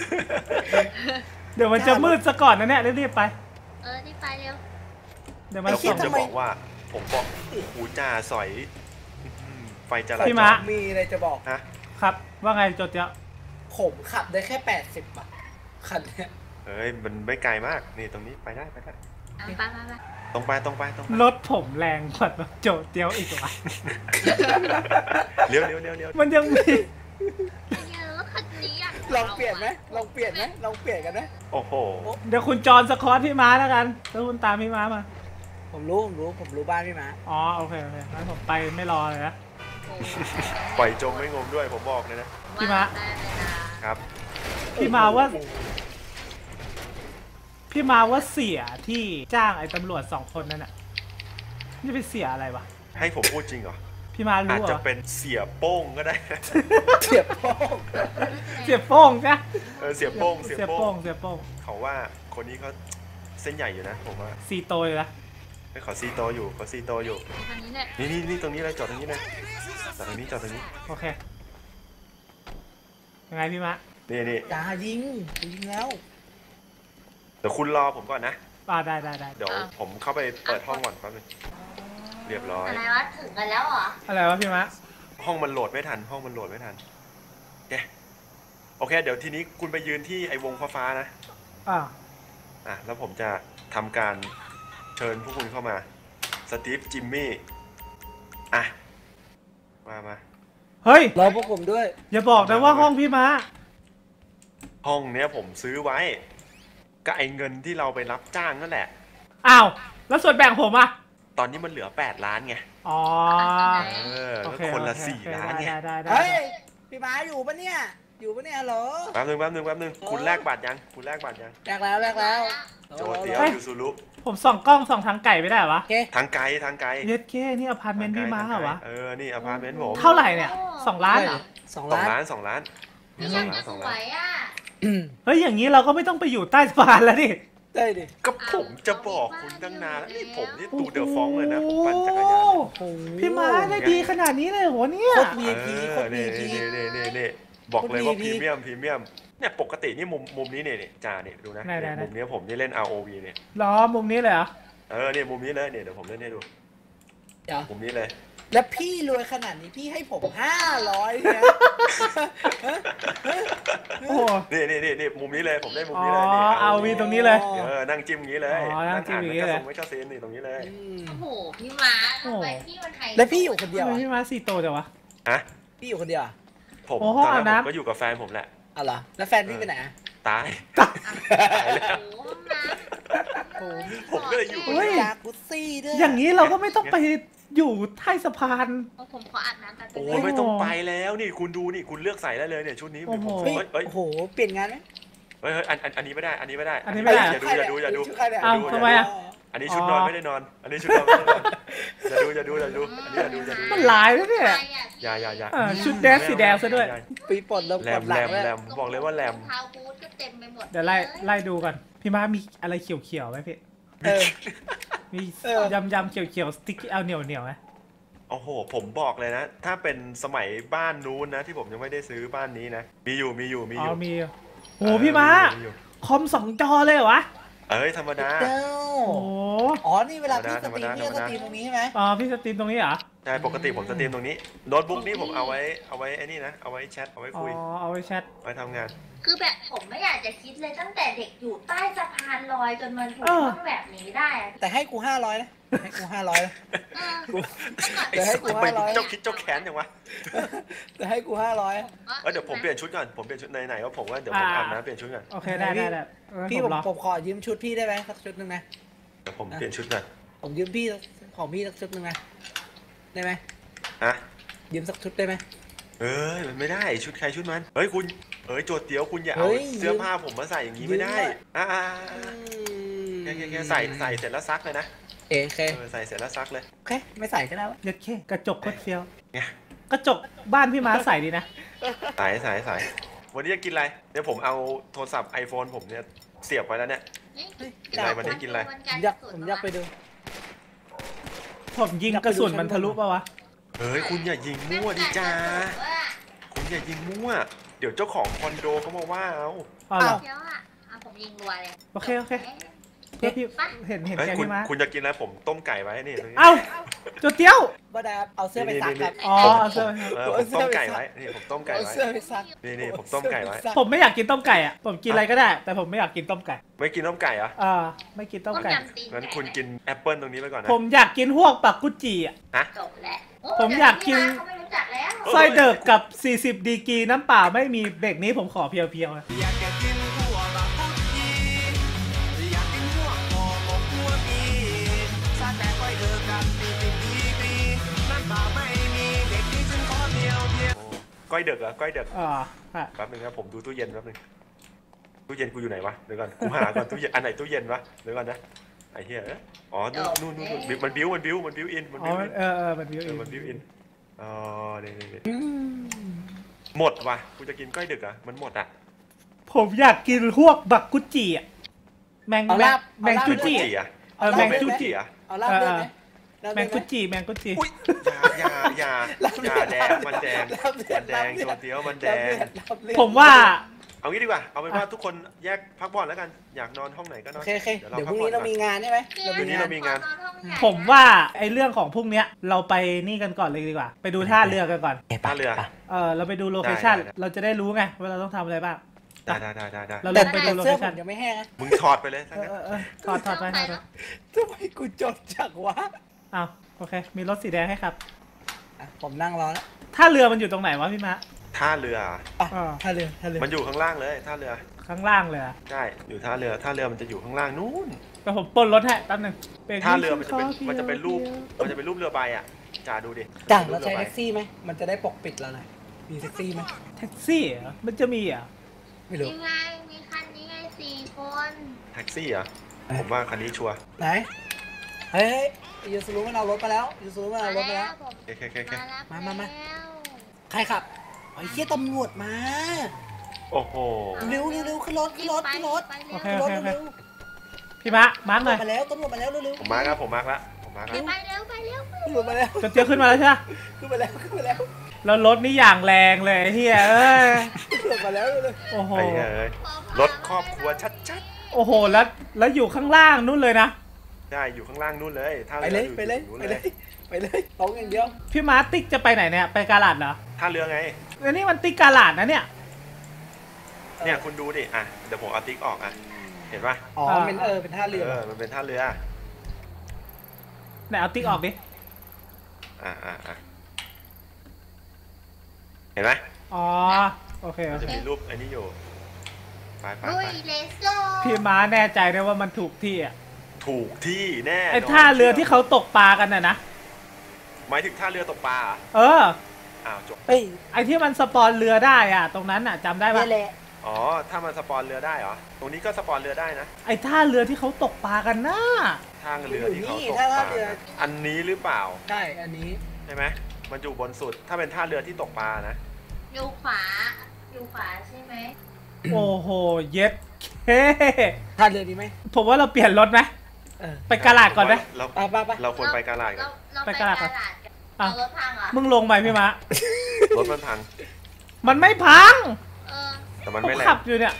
เดี๋ยวมันจะมืดซะก่อนนะเนี่ยรีบๆไปเออที่ไปเร็วเดี๋ยวมันแล้วส่ผงมจะบอกว่า ผมบอกโอ้โหจ่าสอยอื้อหือไฟจราจพี่รม้ามีอะไรจะบอกฮะครับ ว่าไงโจเตี้ยวผมขับได้แค่แปดสิบอ่ะคันเนี้ยเอ้ยมันไม่ไกลมากนี่ตรงนี้ไปได้ไปได้อ่ะไปไปไปตรงไปตรงไปตรงไปรถผมแรงกว่าโจเตี้ยวอีกว่ะเลี้ยวเลี้ยวเลี้ยวเลี้ยวมันยังมีเยอะคันนี้อ่ะลองเปลี่ยนไหมลองเปลี่ยนไหมลองเปลี่ยนกันไหมโอ้โหเดี๋ยวคุณจอนสคอตพี่ม้าแล้วกันแล้วคุณตามพี่ม้ามาผมรู้ผมรู้ผมรู้บ้านพี่ม้าอ๋อโอเคโอเคงั้นผมไปไม่รอเลยนะปล่อยจมไม่งมด้วยผมบอกเลยนะพี่ม้าได้เวลาครับพี่มาว่า พี่มาว่าเสียที่จ้างไอ้ตำรวจสองคนนั่นน่ะนี่เป็นเสียอะไรวะให้ผมพูดจริงเหรอพี่มาอารู้จเหรจะอเป็นเสียโป้งก็ได้เสียบโป้งเสียโป้งจ้ะเออเสียโป้งเสียเสียโป้โป้งงเสียโป้งเขาว่าคนนี้เขาเส้นใหญ่อยู่นะผมว่าซีโตเลยนะให้เขาซีโตอยู่เขาซีโตอยู่คันนี้เนี่ยนี่นี่นี่ตรงนี้เลยจอดตรงนี้เลยจอดตรงนี้จอดตรงนี้โอเคยังไงพี่มะนี่นี่อย่ายิงยิงแล้วเดี๋ยวคุณรอผมก่อนนะอ่าได้ได้ได้เดี๋ยวผมเข้าไปเปิดห้องก่อนแป๊บนึงเรียบร้อยอะไรวะถึงกันแล้วเหรออะไรวะพี่มะห้องมันโหลดไม่ทัน ห้องมันโหลดไม่ทันโอเคโอเค เดี๋ยวทีนี้คุณไปยืนที่ไอ้วงฟ้าๆนะอ่าอ่ะแล้วผมจะทำการเชิญพวกคุณเข้ามาสตีฟจิมมี่อ่ะมามาเฮ้ยรอพวกผมด้วยอย่าบอกนะว่าห้องพี่ม้าห้องเนี้ยผมซื้อไว้ก็ไอเงินที่เราไปรับจ้างนั่นแหละอ้าวแล้วส่วนแบ่งผมอะตอนนี้มันเหลือแปดล้านไงอ๋อเออโอก็เคคนละโอเคสี่โอเคล้านไงได้ได้ได้เฮ้ย พี่ม้าอยู่ปะเนี่ย อยู่ปะเนี่ยเหรอแป๊บนึงแป๊บนึงแป๊บนึงคุณแลกบัตรยังคุณแลกบัตรยังแรกแล้วแรกแล้วโจเตียวยูซูรุผมส่องกล้องส่องทางไก่ไม่ได้เหรอวะโอเคทางไกลทางไกลเย็ดเก้นี่อพาร์ตเมนต์พี่ม้าเหรอวะเออนี่อพาร์ตเมนต์ผมเท่าไหร่เนี่ยสองล้านเหรอสองสองล้านล้านสองล้านนี่สยัองงล้านสสองวล้านยอ่ะเฮ้ยอย่างนี้เราก็ไม่ต้องไปอยู่ใต้สะพานแล้วดิได้ดิก็ผมจะบอกคุณตั้งนานแล้วนี่ผมนี่ตูเดอะฟองเลยนะผมปั่นจักรยานโอ้โอ้โหพี่ม้าได้ดีขนาดนี้เลยเหรอเนี่ยโคตร วี ไอ พีเอโคอตรนี่วี ไอ พีนี่นี่นี่นี่บอกเลยว่าโคตรพวีรีไอพีเมียมพรีเมียมเนี่ยปกตินี่มุมมุมนี้เนี่ยจ่าเนี่ยดูนะเนี่ยมุมนี้ผมนี่เล่น อาร์ โอ วี เนี่ยล้อมุมนี้เลยเหรอเออเนี่ยมุมนี้เลยเนี่ยเดี๋ยวผมเล่นให้ดูเดี๋ยวมุมนี้เลยแล้วพี่รวยขนาดนี้พี่ให้ผมห้าร้อยเนี่ยโอ้โหนี่นี่นี่นี่มุมนี้เลยผมเล่นมุมอ๋อนี้เลยนี่เอาวีตรงนี้เลยเออนั่งจิ้มอย่างนี้เลยอ๋อนั่งจิ้มอย่างนี้เลยไม่กระซีนนี่ตรงนี้เลยอืมโอ้โห พี่ม้าทำไมพี่มันไทยแล้วพี่อยู่คนเดียวทำไมอะพี่ม้าสี่โตจังวะฮะพี่อยู่คนเดียวอะผมโอ้ตอนอาบนั้นน้ำผมก็อยู่กับแฟนผมแหละอ๋อเหรอ แล้วแฟนพี่ไปไหนอะตายโอ้โหห้องน้โอ้โหมีผมก็เลยอยู่คนเฮ้เดียยวจากุซซี่ด้วยอย่างนี้เราก็ไม่ต้องไปอยู่ใต้สะพานำผมขออาบน้ำแป๊บนึโอ้งยไม่ต้องไปแล้วนี่คุณดูนี่คุณเลือกใส่ได้เลยเนี่ยชุดนี้โอ้โหผมเฮ้ยเฮ้ยเฮ้ยโอ้โห เปลี่ยนงานไหมเฮ้ยเฮ้ยอันอันอันนี้ไม่ได้ อันนี้ไม่ได้อันนี้ไม่ได้อย่าดูอย่าดูอย่าดูชุใครเนี่ยเอ้าดูทำไมอะอันนี้ชุดนอนไม่ได้นอน อันนี้ชุดนอนไม่ได้นอนอย่าดูอย่าดูอย่าดูอันนี้อย่าดูอย่าดูมันหลายแล้วเนี่ยใครอะอย่าอย่าอย่าเออชุดแดนสีแดงซะด้วยปีปลดแล้วแรปลมดหลัแรงมแล้วแรมบอกเลยว่าแรมรองเท้าบูทก็เต็มไปหมดเดี๋ยวไล่ไล่ดูก่อนพี่ม้ามีอะไรเขียวๆไหมพี่เออมีเออยำยำๆเขียวๆสติ๊กเอาเหนียวเหนียวๆไหมโอ้โห ผมบอกเลยนะ ถ้าเป็นสมัยบ้านนู้นนะ ที่ผมยังไม่ได้ซื้อบ้านนี้นะ มีอยู่มีอยู่มีอ๋ออยู่ มีโหพี่ม้าอยู่อยู่คอมสองจอเลยเหรอวะเอ้ยธรรมดาเจ้าโอ้โหอ๋อ นี่เวลาพี่สธรรมตรีมดาพี่ก็ธรสรมดาตรีมตรงนี้ใช่ไหมอ๋อพี่สตรีมตรงนี้เหรอใช่ปกติผมสตรีมตรงนี้โน้ตบุ๊กนี่ผมเอาไว้เอาไว้ไอ้นี่นะเอาไว้แชทเอาไว้อ๋อคุยเอาไว้แชทไว้ทำงานคือแบบผมไม่อยากจะคิดเลยตั้งแต่เด็กอยู่ใต้สะพานลอยจนมันถูกเออต้องแบบนี้ได้อะแต่ให้กูห้าร้อยนะ ให้กูห้าร้อยนะเออเดี๋ยวให้กูทำไมห้าร้อยเจ้าคิดเจ้าแค้นอย่างวะแต่ให้กูห้าร้อยเอ้ยเดี๋ยวผมเปลี่ยนชุดก่อนผมเปลี่ยนชุดไหนๆก็ผมว่าเดี๋ยวผมอาบน้ำเปลี่ยนชุดก่อนโอเคได้ได้ได้เออพี่ผผม มรอผมขอยืมชุดพี่ได้ไหมสักชุดหนึ่งนะเดี๋ยวผมเปลี่ยนชุดก่อนผมยืมพี่ของพี่สักชุดหนึ่งนะได้ไหมฮะยืมสักชุดได้ไหมเอ้ยมันไม่ได้ชุดใครชุดมันเฮ้ยคุณเอ้ยโจทย์เตี๋ยวคุณอย่าเอาเฮ้ยเสื้อผ้าผมมาใส่อย่างนี้ไม่ได้ยืมอะอ่าอืมแค่แค่แค่ใส่ใส่เสร็จแล้วซักเลยนะเอ๋โอเคเออใส่เสร็จแล้วซักเลยโอเค ไม่ใส่ก็ได้วะเย็ดแค่กระจกโคตรเฟี้ยวไงกระจกบ้านพี่ม้าใส่ดีนะใส่ใส่ใส่วันนี้จะกินอะไรเดี๋ยวผมเอาโทรศัพท์ iPhone ผมเนี่ยเสียบไว้แล้วเนี่ย กินอะไรวันนี้กินอะไรผมอยากผมอยากไปดูผมยิงกระสุนมันทะลุปะวะเฮ้ยคุณอย่ายิงมั่วดิจ้าคุณอย่ายิงมั่วเดี๋ยวเจ้าของคอนโดเขามาว่าเอาอ๋อเหรอเดี๋ยวอ่ะอ่ะผมยิงรัวเลยโอเคโอเค เพื่อพี่เห็นเห็นเฮ้ยแกคุณพี่ม้าคุณจะกินอะไรผมต้มไก่ไว้นี่ตรงนี้เอ้าโจเตี้ยวบ่ได้เอาเสื้อไปซักครับอ๋อเอาเสื้อเออผมต้มไก่ไว้นี่ผมต้มไก่เอาไว้เสื้อไปซักนี่นี่ผมต้มไก่ไว้เอาเสื้อปซัผมไม่อยากกินต้มไก่อ่ะผมกินอะไรก็ได้ แต่ผมไม่อยากกินต้มไก่ไม่กินต้มไก่เหรออ่าไม่กินต้มไก่ต้มยำตีนงั้นคุณกินแอปเปิลตรงนี้ไปก่อนนะผมอยากกินพวกปักกุจิอ่ะฮะจบแล้วผมอยากกินเขาไม่รู้จักแล้วไส้เดิกกับสี่สิบดีกรีน้ำเปล่าไม่มีเบรกนี้ผมขอเพียวๆนะก้อยเด็กเหรอก้อยเด็กอ่าอ่ะแป๊บนึงครับผมดูตู้เย็นแป๊บนึงตู้เย็นกูอยู่ไหนวะเดี๋ยวก่อนกูหาก่อนตู้เย็นอันไหนตู้เย็นวะเดี๋ยวก่อนนะไอ้เหี้ยเอ้ยอ๋อนู่นนู่นนู่นนู่นมันบิ้วมันบิ้วมันบิ้วอินมันอ๋อบิ้วอินเออเออมันวิวเอเออง มันบิ้วอินอ๋อนี่นี่นี่อืมหมดว่ะกูจะกินก้อยดึกอ่ะมันหมดอ่ะผมอยากกินพวกบักกุจิอ่ะแมงเอาแมลาง บแมงเอาลาบจุจิจีอ่ะเออแมงจุจิอ่ะเอาลาบเลือดไหมลาบแมเลือง ดไหกุจิแมงกุจิอุ้ยอยาอยาอยาอยาแดงมันแดงมันแดงตัวเตี้ยวมันแดงลาบเลือดผมว่าเอางี้ดีกว่าเอาเป็นว่าทุกคนแยกพักผ่อนแล้วกันอยากนอนห้องไหนก็นโออนเคโอเคเดี๋เดี๋ยยว วเราพรุ่งนี้เรามีงานใช่ไหมเดี๋ยวนี้เรามีงานผมว่าไอ้เรื่องของพวกเนี้ยเราไปนี่กันก่อนเลยดีกว่า ไปดูท่าเรือกันก่อนท่าเรือเออเราไปดูโลเคชั่นได้ได้เราจะได้รู้ไงว่าเราต้องทำอะไรบ้างได้ได้ได้ได้ได้เราลแต่งไปแต่ดูโลเสื้เคอผชั่นมยังไม่แห้งนะมึงถอดไปเลยเออเออเออถอดถอดไปถอดไปทำไมกูจดจักวะอ้าวโอเค มีรถสีแดงให้ครับอ่ะผมนั่งรอแล้วท่าเรือมันอยู่ตรงไหนวะพี่มะท่าเรืออ่าท่าเรือท่าเรือมันอยู่ข้างล่างเลยท่าเรือข้างล่างเลยอะใช่อยู่ท่าเรือท่าเรือมันจะอยู่ข้างล่างนู้นแต่ผมปล้นรถให้แป๊บนึงท่าเรือมันจะเป็นมันจะเป็นรูปมันจะเป็นรูปเรือใบอ่ะจ่าดูดิจ้าเราใช้แท็กซี่ไหมมันจะได้ปกปิดเราหน่อยมีแท็กซี่ไหมแท็กซี่เหรอมันจะมีเหรอ่ะไม่รู้ยังไง มีคันนี้ไงสี่คนแท็กซี่เหรอ่ะผมว่าคันนี้ชัวร์ไหนเฮ้ยยูซูรุมันเอารถมาแล้วยูซูรุมันเอารถมาแล้วผมโอเคโอเคโอเคมารับมามามาแล้วใครขับไอ้เหี้ยตำรวจมาโอ้โหเร็วเร็วเร็วขึ้นรถขึ้นรถขึ้นรถไปโอเร็วเคขึ้นรถเร็วพี่มะมาร์กหน่อยมาแล้วตำรวจมาแล้วเร็วเร็วผมมาร์กแล้วผมมาร์กแล้วผมมาร์กแล้วไปเร็วไปเร็วตำรวจมาแล้วจนเจียวขึ้นมาแล้วใช่ไหมขึ้นมาแล้วขึ้นมาแล้วแล้วรถนี่อย่างแรงเลยไอ้เฮียเอ้ยตำรวจมาแล้วเร็วโอ้โหไอ้เหี้ยเอ้ยรถครอบครัวชัดโอ้โหแล้วแล้วอยู่ข้างล่างนู่นเลยนะๆได้อยู่ข้างล่างนู่นเลยท่าไปเรือเลยอยู่ไปเลยนู่นไปเลยไปเลยตรงอย่างเดียวพี่มาร์คติ๊กจะไปไหนเนี่ยไปกาลาดเหรอท่าเรือไงแล้วนี่มันติ๊กกาลาดนะเนี่ยเนี่ยคุณดูดิอ่ะเดี๋ยวผมเอาติ๊กออกอ่ะเห็นปะอ๋อเป็นเออเป็นท่าเรือเออมันเป็นท่าเรือไหนเอาติ๊กออกดิอ่ะอ่ะอ่ะเห็นไหมอ๋อโอเคโอมันเคจะมีรูปไอ้นี่อยู่ไปไปลุไปยเลสโก้พี่ม้าแน่ใจได้ว่ามันถูกที่อ่ะถูกที่แน่ไอ้นนท่าเรือที่เขาตกปลากันน่ะนะหมายถึงท่าเรือตกปลาเหรอเอออ้าวจบเฮ้ยไอ้ที่มันสปอนเรือได้อ่ะ ตรงนั้นอ่ะจำได้ปะนี่แหละอ๋อถ้ามันสปอนเรือได้เหรอตรงนี้ก็สปอนเรือได้นะไอ้ท่าเรือที่เขาตกปลากันน่ะท่าเรือที่เขานี่ตกท่าปลาเรืออันนี้หรือเปล่าใช่อันนี้ใช่ไหมมันอยู่บนสุด ถ้าเป็นท่าเรือที่ตกปลานะอยู่ขวา อยู่ขวาใช่ไหมโอ้โหเย็ดเคท่าเรือดีไหมผมว่าเราเปลี่ยนรถไหมเออไปกาลาดก่อนไหมเราไปไปไปเราควรไปกาลาดกัเรานเราไปไปกากาลาลาดดก่อนกันอ่ะเอารถพังเหรอมึงลงไปพี่มะรถมันพังมันไม่พังเออแต่มันผมไม่แรขังบอยู่เนี่ย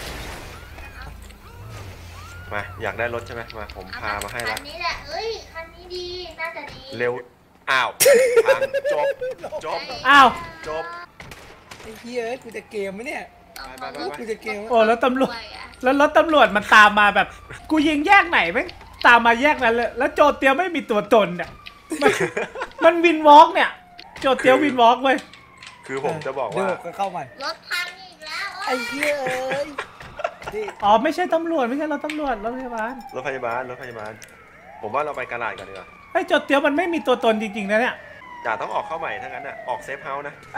มาอยากได้รถใช่ไหมมาผมเอาพามาให้คัละนนี้แหละเอ้ย คันนี้ดี น่าจะดีเร็วอ้าวพังจบจบอ้าวจบไอ้เหี้ยกูจะเกมไหมเนี่ยไปไปไปกูจะเกมโอ้แล้วตำรวจด้วยอะแล้วรถตำรวจมันตามมาแบบ กูยิงแยกไหนแม่งตามมาแยกนั้นเลย แล้วโจเตียวไม่มีตัวตนเนี่ยมันมันวินวอล์กเนี่ย โจเตียววินวอล์กเว้ยคือผมจะบอกเดี๋ยว่าวก็เข้าใหม่รถพังอีกแล้วไอ้เหี้ยเอ้ยนี่อ๋อไม่ใช่ตำรวจไม่ใช่รถตำรวจรถพยาบาลรถพยาบาลรถพยาบาล ผมว่าเราไปกาลาดก่อนดีกว่าไอ้ยโจเตียวมันไม่มีตัวตนจริงๆนะเนี่ยจ่าต้องออกเข้าใหม่ทั้งนั้นอ่ะออกเซฟเฮาส์นะไอ้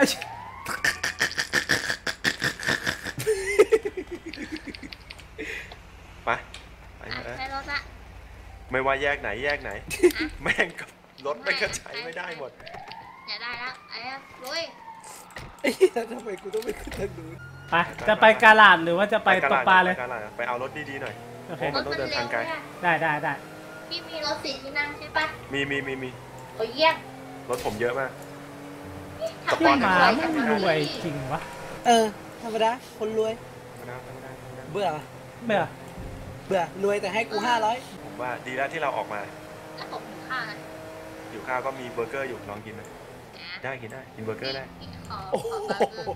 ไปไปอ่ะเออใช้รถละไม่ว่าแยกไหนแยกไหน แม่งกับรถไม่งกระใช้ไม่ได้หมดอย่าได้แล้วไอ้อะลุยไอ้เหี้ยทำไมกูต้องไปขึ้นทางนู้นไปจะไปกาลาดหรือว่าจะไปตกปลาเลยไปกาลาดไปเอารถดีๆหน่อยโอเคมันต้องเดินทางไกลได้ได้ได้พี่มีรถสี่ที่นั่งใช่ปะมีมีมีมีโอ้ยเยี่ยมรถผมเยอะมากทำพี่ไมหมาสวยไม่จังรวยเลยจริงวะเออธรรมดาคนรวยไม่ได้ไม่ได้ไม่ได้เบื่อไม่เหรอเบื่อรวยแต่ให้กูห้าร้อยผมว่าดีแล้วที่เราออกมาแล้วผมถึงข้าวนะอยู่ข้าวก็มีเบอร์เกอร์อยู่ลองกินไหมได้กินได้กินเบอร์เกอร์ได้ขอโอ้ขโหอบัฟเฟอร์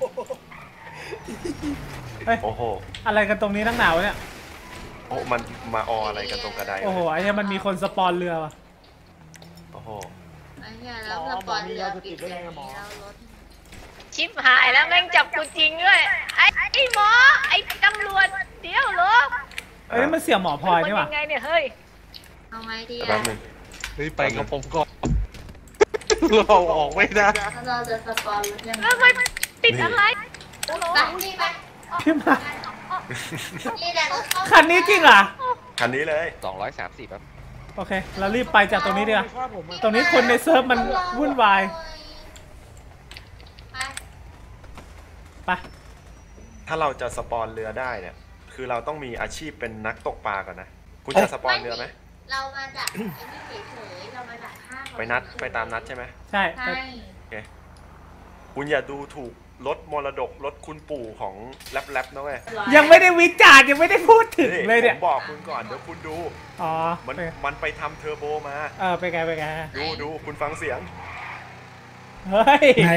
เฮ้ยโอ้โหอะไรกันตรงนี้ตั้งหนาวะเนี่ยโอ้มันมาอออะไรกันตรงกระไดโอ้โหไอ้เนี่ยมันมีคนสปอนเรือว่ะโอ้โหไอ้เหี้ยแล้วสปอนเรือปิดเลยแล้วรถชิบหายแล้วแม่งจับกูจริงด้วย ไอ้ไอ้หมอ ไอ้ตำรวจเดี๋ยวเหรอไอ้นี่มันเสี่ยหมอพลอยนี่หว่ามันยังไงเนี่ยเฮ้ยเอาไงดีแป๊อะบนึงเฮ้ยไปกับผมก่อน เราออกไม่ได้ถ้าเราจะสปอนรถยังไงแล้วไม่ปิดอะไรไปนี่ไปพี่หมานี่แหละรถเข้าคันนี้จริงเหรอคันนี้เลยสองร้อยสามสิบครับโอเค เรารีบไปจากตรงนี้ดีกว่าตรงนี้คนในเซิร์ฟมันวุ่นวายไปไปถ้าเราจะสปอนเรือได้เนี่ย คือเราต้องมีอาชีพเป็นนักตกปลาก่อนนะ คุณจะสปอนเรือไหมเรามาจากไอ้นี่เฉยๆเรามาจากห้างไปนัดไปตามนัดใช่ไหมใช่ใช่ไปคุณอย่าดูถูกรถมรดกรถคุณปู่ของแรปๆนะเว้ยยังไม่ได้วิจารณ์ยังไม่ได้พูดถึงเลยเนี่ยผมบอกคุณก่อนเดี๋ยวคุณดูอ๋อมันไปมันไปทำเทอร์โบมาเออไปไงไปไงดูดูคุณฟังเสียงเฮ้ยไหน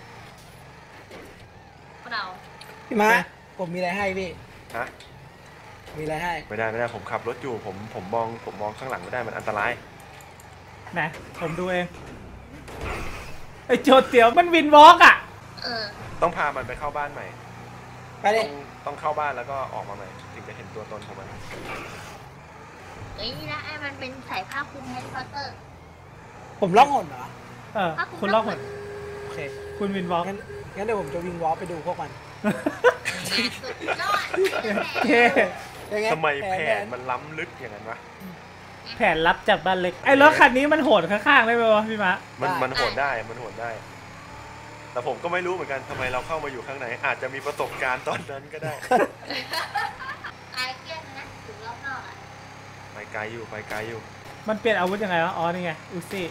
พวกเราพี่มาผมมีอะไรให้พี่ฮะมีอะไรให้ไม่ได้ไม่ได้ผมขับรถอยู่ผมผมมองผมมองข้างหลังไม่ได้มันอันตรายไหนผมดูเองไอ้โจเตี๋ยวมันวินวอล์กอ่ะเออต้องพามันไปเข้าบ้านใหม่ไปดิต้องต้องเข้าบ้านแล้วก็ออกมาใหม่ถึงจะเห็นตัวตนของมันเอ้ยนะไอ้มันเป็นสายผ้าคลุมแฮร์รี่พอตเตอร์ผมล่องหนเหรอเออคุณลอกหมดโอเคคุณวินวอล์กงั้นงั้นเดี๋ยวผมจะวิ่งวอล์กไปดูพวกมันสุดยอดโอเคยังไงทำไมแผผนมันล้ำลึกอย่างนั้นวะแผนลับจากบ้านเล็กไอ้รถคันนี้มันโหดข้างๆได้ไหมวะพี่มะมันมันโหดได้มันโหดได้ แต่ผมก็ไม่รู้เหมือนกันทำไมเราเข้ามาอยู่ข้างในอาจจะมีประสบการณ์ตอนนั้นก็ได้ไอ้เกี้ยนนะถึงรอบนอกอ่ะไปไกลอยู่ไปไกลอยู่มันเปลี่ยนอาวุธยังไงวะอ๋อนี่ไงอุซี่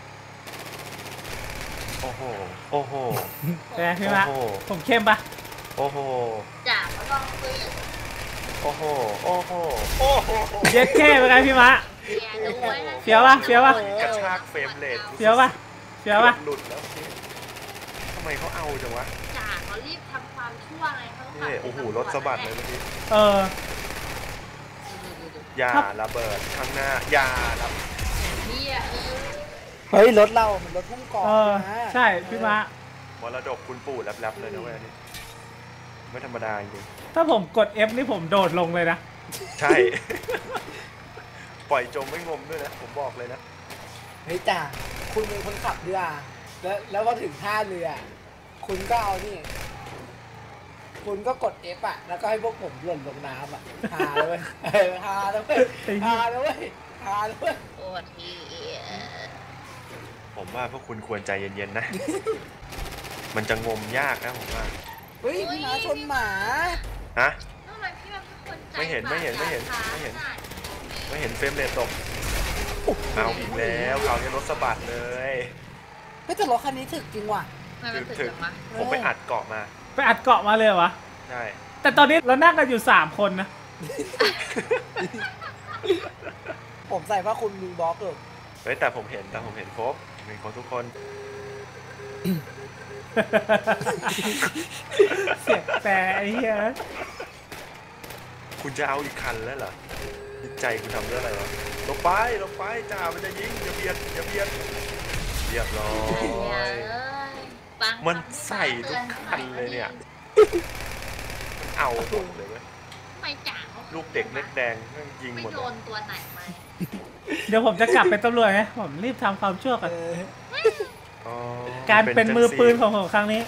โอ้โหโอ้โหเป็นไงพี่มะโอ้โหผมเข้มปะโอ้โหจ่าเขาลองคุยโอ้โหโอ้โหโอ้โหเย็ดเข้เป็นไงพี่มะเบียร์ด้วยนะเฟี้ยวปะเฟี้ยวปะกระชากเฟรมเรทเฟี้ยวปะเฟี้ยวปะหลุดแล้วทำไมเขาเอาจังวะจ่าเขารีบทำความชั่วไงเขานี่โอ้โหรถสะบัดเลยเมื่อกี้เอออย่าระเบิดข้างหน้าอย่าระเบียร์เออเฮ้ยรถเรามันรถพุ่งกองเออนะใช่พี่มะมรดกคุณปู่แลบๆเลยนะเว้ยอันนี้ไม่ธรรมดาจริงถ้าผมกด F นี่ผมโดดลงเลยนะๆใช่ ปล่อยจมไม่งมด้วยนะผมบอกเลยนะเฮ้ยจ่าคุณเป็นคนขับเรือแล้วแล้วพอถึงท่าเรือ คุณก็เอานี่ คุณก็กด F อ่ะ แล้วก็ให้พวกผมหล่นลงน้ำอ่ะฮาเลยเออฮาแล้วเว้ยฮาแล้วเว้ยฮาแล้วเว้ยโอ้ทีเออผมว่าพวกคุณควรใจเย็นๆนะ มันจะงมยากนะผมว่าเฮ้ยพี่หมาชนหมาฮะทำไมพี่มันเป็นคนใจไม่เห็นไม่เห็นไม่เห็นไม่เห็น ไม่เห็นเฟรมเรทตก เอาอีกแล้วคราวนี้รถสะบัดเลยเฮ้ยแต่รถคันนี้ถึกจริงว่ะทำไมถึมันกถึงถึกจังวะผมไปอัดเกาะมาไปอัดเกาะมาเลยวะใช่แต่ตอนนี้เรานั่งกันอยู่สามคนนะผมใส่ว่าคุณมีบล็อกเออเฮ้ยแต่ผมเห็นแต่ผมเห็นครบเห็นครบทุกคนเสียงแต่ไอ้เหี้ยคุณจะเอาอีกคันแล้วเหรอจิตใจคุณทำด้วยอะไรวะลงไปลงไปจ่ามันจะยิงอย่าเบียดอย่าเบียดเรียบร้อยปังมันใส่ทุกคันเลยเนี่ยมันเอาหมดเลยเว้ยทำไมจ่าเขาลูกเด็กเล็กแดงแม่งยิงไม่หมดโดเลยนตัวไหนไหมเดี๋ยวผมจะกลับเป็นตำรวจไงผมรีบทำความชั่วก่อนเอออ๋อการเป็นมือปืนของผมครั้งนี้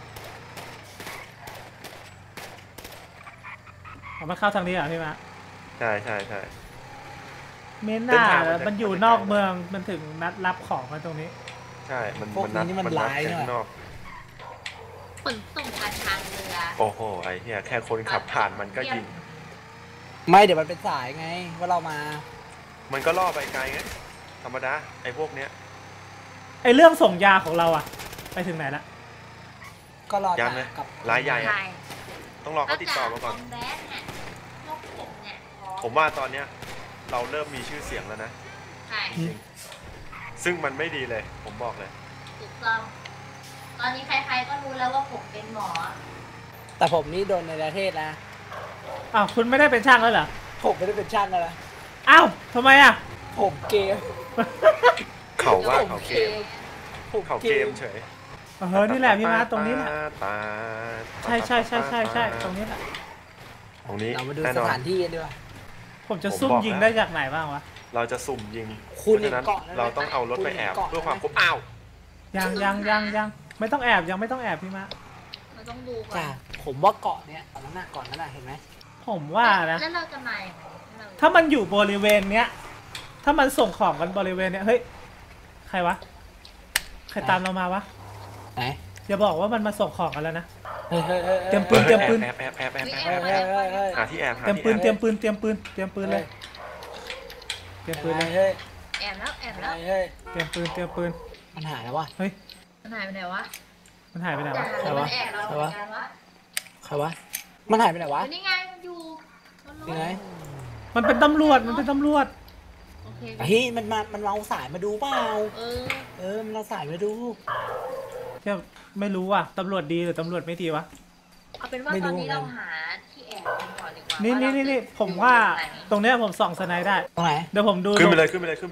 ผมมาเข้าทางนี้เหรอพี่มะใช่ใช่ใช่เมนน่ามันอยู่นอกเมืองมันถึงนัดรับของกันตรงนี้ใช่มันพวกมันนัดนี้นี่มันมันนัดร้ายกันเนอะข้างนอกขนส่งกันทางเรือโอ้โหไอ้เหี้ยแค่คนขับผ่านมันก็ยิงไม่เดี๋ยวมันเป็นสายไงว่าเรามามันก็ล่อไปไกลไงธรรมดาไอ้พวกเนี้ยไอเรื่องส่งยาของเราอะไปถึงไหนละก็รอยังจ่าเลยกับรายใหญ่อะใช่ต้องรอเขาติดต่อมาก่อนแบดเนี่ยพวกผมเนี่ยขอผมว่าตอนเนี้ยเราเริ่มมีชื่อเสียงแล้วนะใช่จริงๆซึ่งมันไม่ดีเลย ผมบอกเลยถูกต้อง ตอนนี้ใครๆก็รู้แล้วว่าผมเป็นหมอแต่ผมนี่โดนในประเทศนะอ้าวคุณไม่ได้เป็นช่างแล้วเหรอผมไม่ได้เป็นช่างแล้วนะอ้าวทำไมอะผมเกมเขาว่าผมเขาเกมผมเขาเกมเฉยเออนี่แหละพี่มาตรงนี้แหละตาใช่ใช่ใช่ใช่ใช่ตรงนี้แหละตรงนี้เรามาดูแน่สนอนถานที่กันดีกว่าผมจะซุ่มยิงได้จากไหนบ้างวะเราจะสุ่มยิงคุณเพราะฉะนั้นเห็นเกาะนั้นไหมเราต้องเอารถไปแอบคุณเห็นเกาะเพื่อความคุ้มอ้าวยังยังยังยังไม่ต้องแอบยังไม่ต้องแอบพี่มาเราต้องดูก่อจ้าน ผมว่าเกาะเนี้ยตอนนั้นน่ะเกาะนั้นน่ะเห็นไหมผมว่านะแล้วเราจะมาอย่างไรเราถ้ามันอยู่บริเวณเนี้ย ถ้ามันส่งของกันบริเวณเนี้ย เฮ้ย ใครวะ ใครตามเรามาวะไหนอย่าบอกว่ามันมาส่งของกันแล้วนะเฮ้ยเฮ้ยเฮ้ยเตรียมปืนเตรียมปืนแอบแอบแอบแอบเฮ้ยแอบแอแอบบ มาแล้วเฮ้ยหาที่แอบหาเตรียมที่ปืนแอบเตรียมปืน เตรียมปืน เตรียมปืนเลย เตรียมปืนเลยเฮ้ยแอบแล้วแอบแล้วเฮ้ยเตรียมปืน เตรียมปืนมันหายแล้ววะเฮ้ยมันหายไปไหนวะมันหายไปไหนจ่าวะใครมัวะนแอบเราเหมือนกันวะใครวะ มันหายไปไหนวะอยู่นี่ไงมันอยู่บนรถยังไงมันเป็นตำรวจ มันเป็นตำรวจโอเคเฮ้ยมันมามันเอาสายมาดูเปล่าเออเออมันเอาสายมาดูแค่ไม่รู้ว่ะตำรวจดีหรือตำรวจไม่ดีวะเอาเป็นว่าไม่ตรู้อนนี้เราเหมือนกันหาที่แอบกันก่อนดีกว่านี่ว่านี่เรานี่นี่จะผมว่าอยู่ไหนตรงเนี้ยผมส่องสไนด์ได้ตรงไหนเดี๋ยวผมดูขึ้นไปเลยขึ้นไปเลยขึ้นไปเลย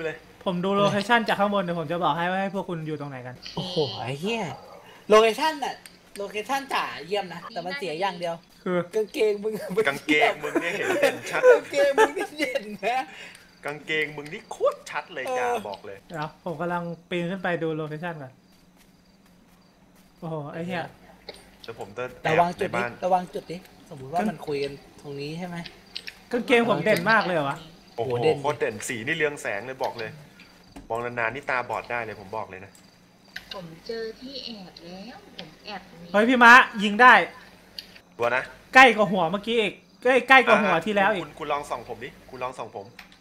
ผมดูโลเคชั่นจากข้างบนเดี๋ยวผมจะบอกให้ว่าให้พวกคุณอยู่ตรงไหนกันโอ้โหไอ้เหี้ยโลเคชั่นอะโลเคชั่นจ่าเยี่ยมนะแต่มันเสียอย่างเดียวคือกางเกงมึงกางเกงมึงเนี่ยเห็นเด่นชัดกางเกงมึงนี่เด่นนะกางเกงมึงนี่โคตรชัดเลยจ้าบอกเลยเดี๋ยวผมกำลังปีนขึ้นไปดูโลเคชั่นก่อนโอ้โหไอ้เหี้ยเดี๋ยวผมจะแอระบวังในจุดนี้บ้านระวังจุดนี้สมมติว่ามันคุยกันตรงนี้ใช่ไหมกางเกงผมเด่นมากเลยเหรอวะโอ้โหโหเด่นโคตรเด่นสีนี่เรืองแสงเลยบอกเลยมองนานๆนี่ตาบอดได้เลยผมบอกเลยนะผมเจอที่แอบแล้ว ผมแอบตรงนี้เฮ้ยพี่ม้ายิงได้ตัวนะใกล้กว่าหัวเมื่อกี้อีกใกล้ใกล้กว่าหัวที่แล้วอีกคุณคุณลองส่องผมดิคุณลองส่องผม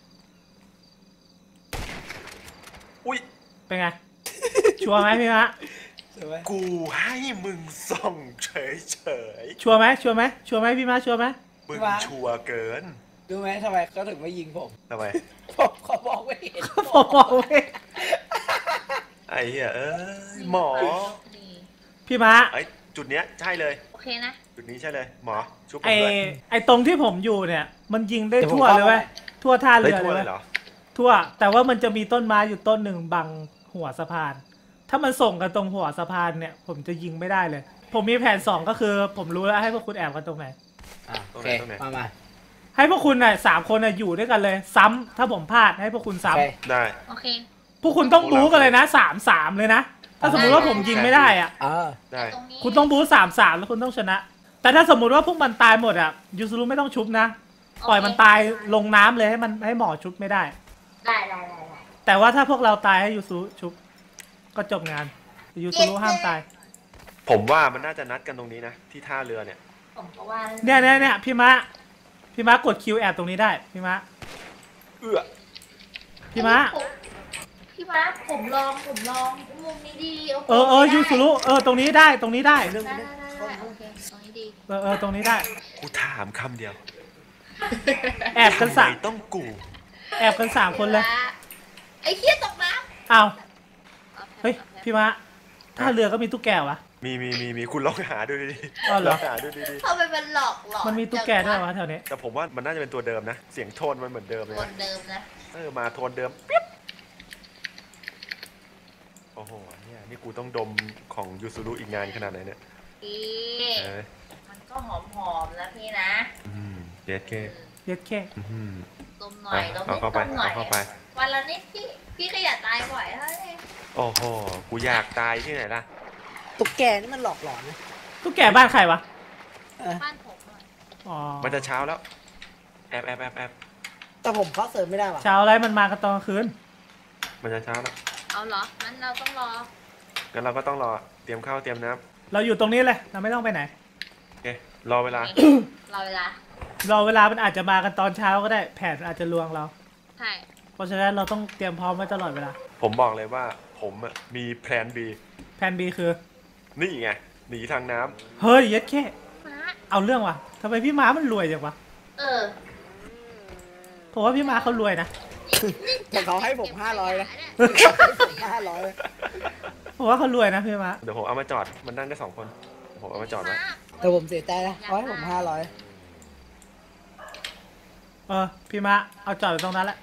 อุ้ยเป็นไง ชัวร์ไหมพี่ม้าใช่ไหมกูให้มึงส่องเฉยเฉยชัวร์ไหมชัวร์ไหมชัวร์ไหมพี่ม้าชัวร์ไหมๆมึงชัวร์เกินรู้ไหมทำไมเขาถึงไม่ยิงผมทำไมผมเขาบอกไม่เห็นผมบอกเว้ยไอ้เหี้ยเอ้ยหมอพี่ม้าไอ้จุดเนี้ยใช่เลยโอเคนะจุดนี้ใช่เลยหมอชุบผไอมด้วยไอตรงที่ผมอยู่เนี่ย มันยิงได้ทั่วเลยเว้ยทั่วท่าเฮ้เรืยอทั่เลวย เลเว้ยยเหรอทั่ว แต่ว่ามันจะมีต้นไม้อยู่ต้นหนึ่งบังหัวสะพาน ถ้ามันส่งกันตรงหัวสะพานเนี่ย ผมจะยิงไม่ได้เลย ผมมีแผนสองก็คือ ผมรู้แล้วให้พวกคุณแอบกันตรงไหนอ่ะโอเคมามาให้พวกคุณน่ะสามคนน่ะอยู่ด้วยกันเลย ซ้ำถ้าผมพลาดให้พวกคุณโอซ้เคได้โอเคำพวกคุณต้องบู๊กันเลยนะสามสามเลยนะ ถ้าสมมุติว่าผมยิงไม่ได้อ่ะเออได้ตรงนี้คุณต้องบู๊สามสามแล้วคุณต้องชนะ แต่ถ้าสมมุติว่าพวกมันตายหมดอ่ะยูซูรุไม่ต้องชุบนะ ปล่อยมันตายลงน้ำเลยให้มันให้หมอชุบไม่ได้ได้ได้ได้ได้แต่ว่าถ้าพวกเราตายให้ยูซูรุชุบก็จบงานยูซูรุห้ามตายผมว่ามันน่าจะนัดกันตรงนี้นะที่ท่าเรือเนี่ยผมก็ว่าเนี่ยเนี่ยเนี่ยพี่มะพี่มะกดคิวแอบตรงนี้ได้พี่มะเอื้อพี่มะผมพี่ม้าผมลอง ผมลองมุมนี้ดีโอเคเออเออยูซูรุเออตรงนี้ได้ตรงนี้ได้ได้ได้ได้ได้โอเคตรงนี้ดีเออเออตรงนี้ได้กูถามคำเดียวแอบกันทำสามไมต้องกูแอบกันสามคนเลยไอ้เคี้ยตกน้อ้าวำเฮ้ยพี่มะท่าเรือก็มีตุ๊กแกวะมีมีมีมีคุณลองหาดูดิอ๋อเหรอลองหาดูดิทำไมมันหลอกหลอกมันมีตุ๊กแกด้วยวะแถวนี้แต่ผมว่ามันน่าจะเป็นตัวเดิมนะ เสียงโทนมันเหมือนเดิมเลยคนะนเดิมนะเออมาโทนเดิมปิ๊บโอ้โหเนี่ยนี่กูต้องดมของยูซูรุอีกนานขนาดไหนเนี่ยพี่เออมันก็หอมหอมๆนะพี่นะอืมเย็ดแค่เย็ดแค่อืมต้มหน่อยต้มเอานิดเข้าไปต้มหน่อยเอาเข้าไปวันละนิดพี่ พี่ก็อย่าตายบ่อยเท่านั้นเองโอ้โหกูอยากตายที่ไหนล่ะตุ๊กแกนี่มันหลอกหลอนนะตุ๊กแกบ้านใครวะเออบ้านผมหน่อยอ๋อมันจะเช้าแล้วแอบแอบแอบแอบแต่ผมเข้าเสริมไม่ได้ว่ะเช้าอะไรมันมากันตอนกลางคืนมันจะเช้าแล้วเอาเหรองั้นเราต้องรองั้นเราก็ต้องรอเตรียมข้าวเตรียมน้เราอยู่ตรงนี้เลยเราไม่ต้องไปไหนำโอเครอเวลารอเวลารอเวลามันอาจจะมากันตอนเช้าก็ได้แผนอาจจะลวงเราใช่เพราะฉะนั้นเราต้องเตรียมพร้อมไว้ตลอดเวลาผมบอกเลยว่าผมอะมีแผน B แผน B คือนี่ไงหนีทางน้ำเฮ้ยเย็ดแค่ม้าเอาเรื่องว่ะทำไมพี่ม้ามันรวยจังวะเออผมว่าพี่ม้าเขารวยนะแต่เขาให้ผมห้าร้อยนะห้าร้อยผมว่าเขารวยนะพี่ม้าเดี๋ยวผมเอามาจอดมันนั่งได้สองคนผมเอามาจอดไว้แต่ผมเสียใจนะเขาให้ผมห้าร้อยเออพี่ม้าเอาจอดอยู่ตรงนั้นแหละ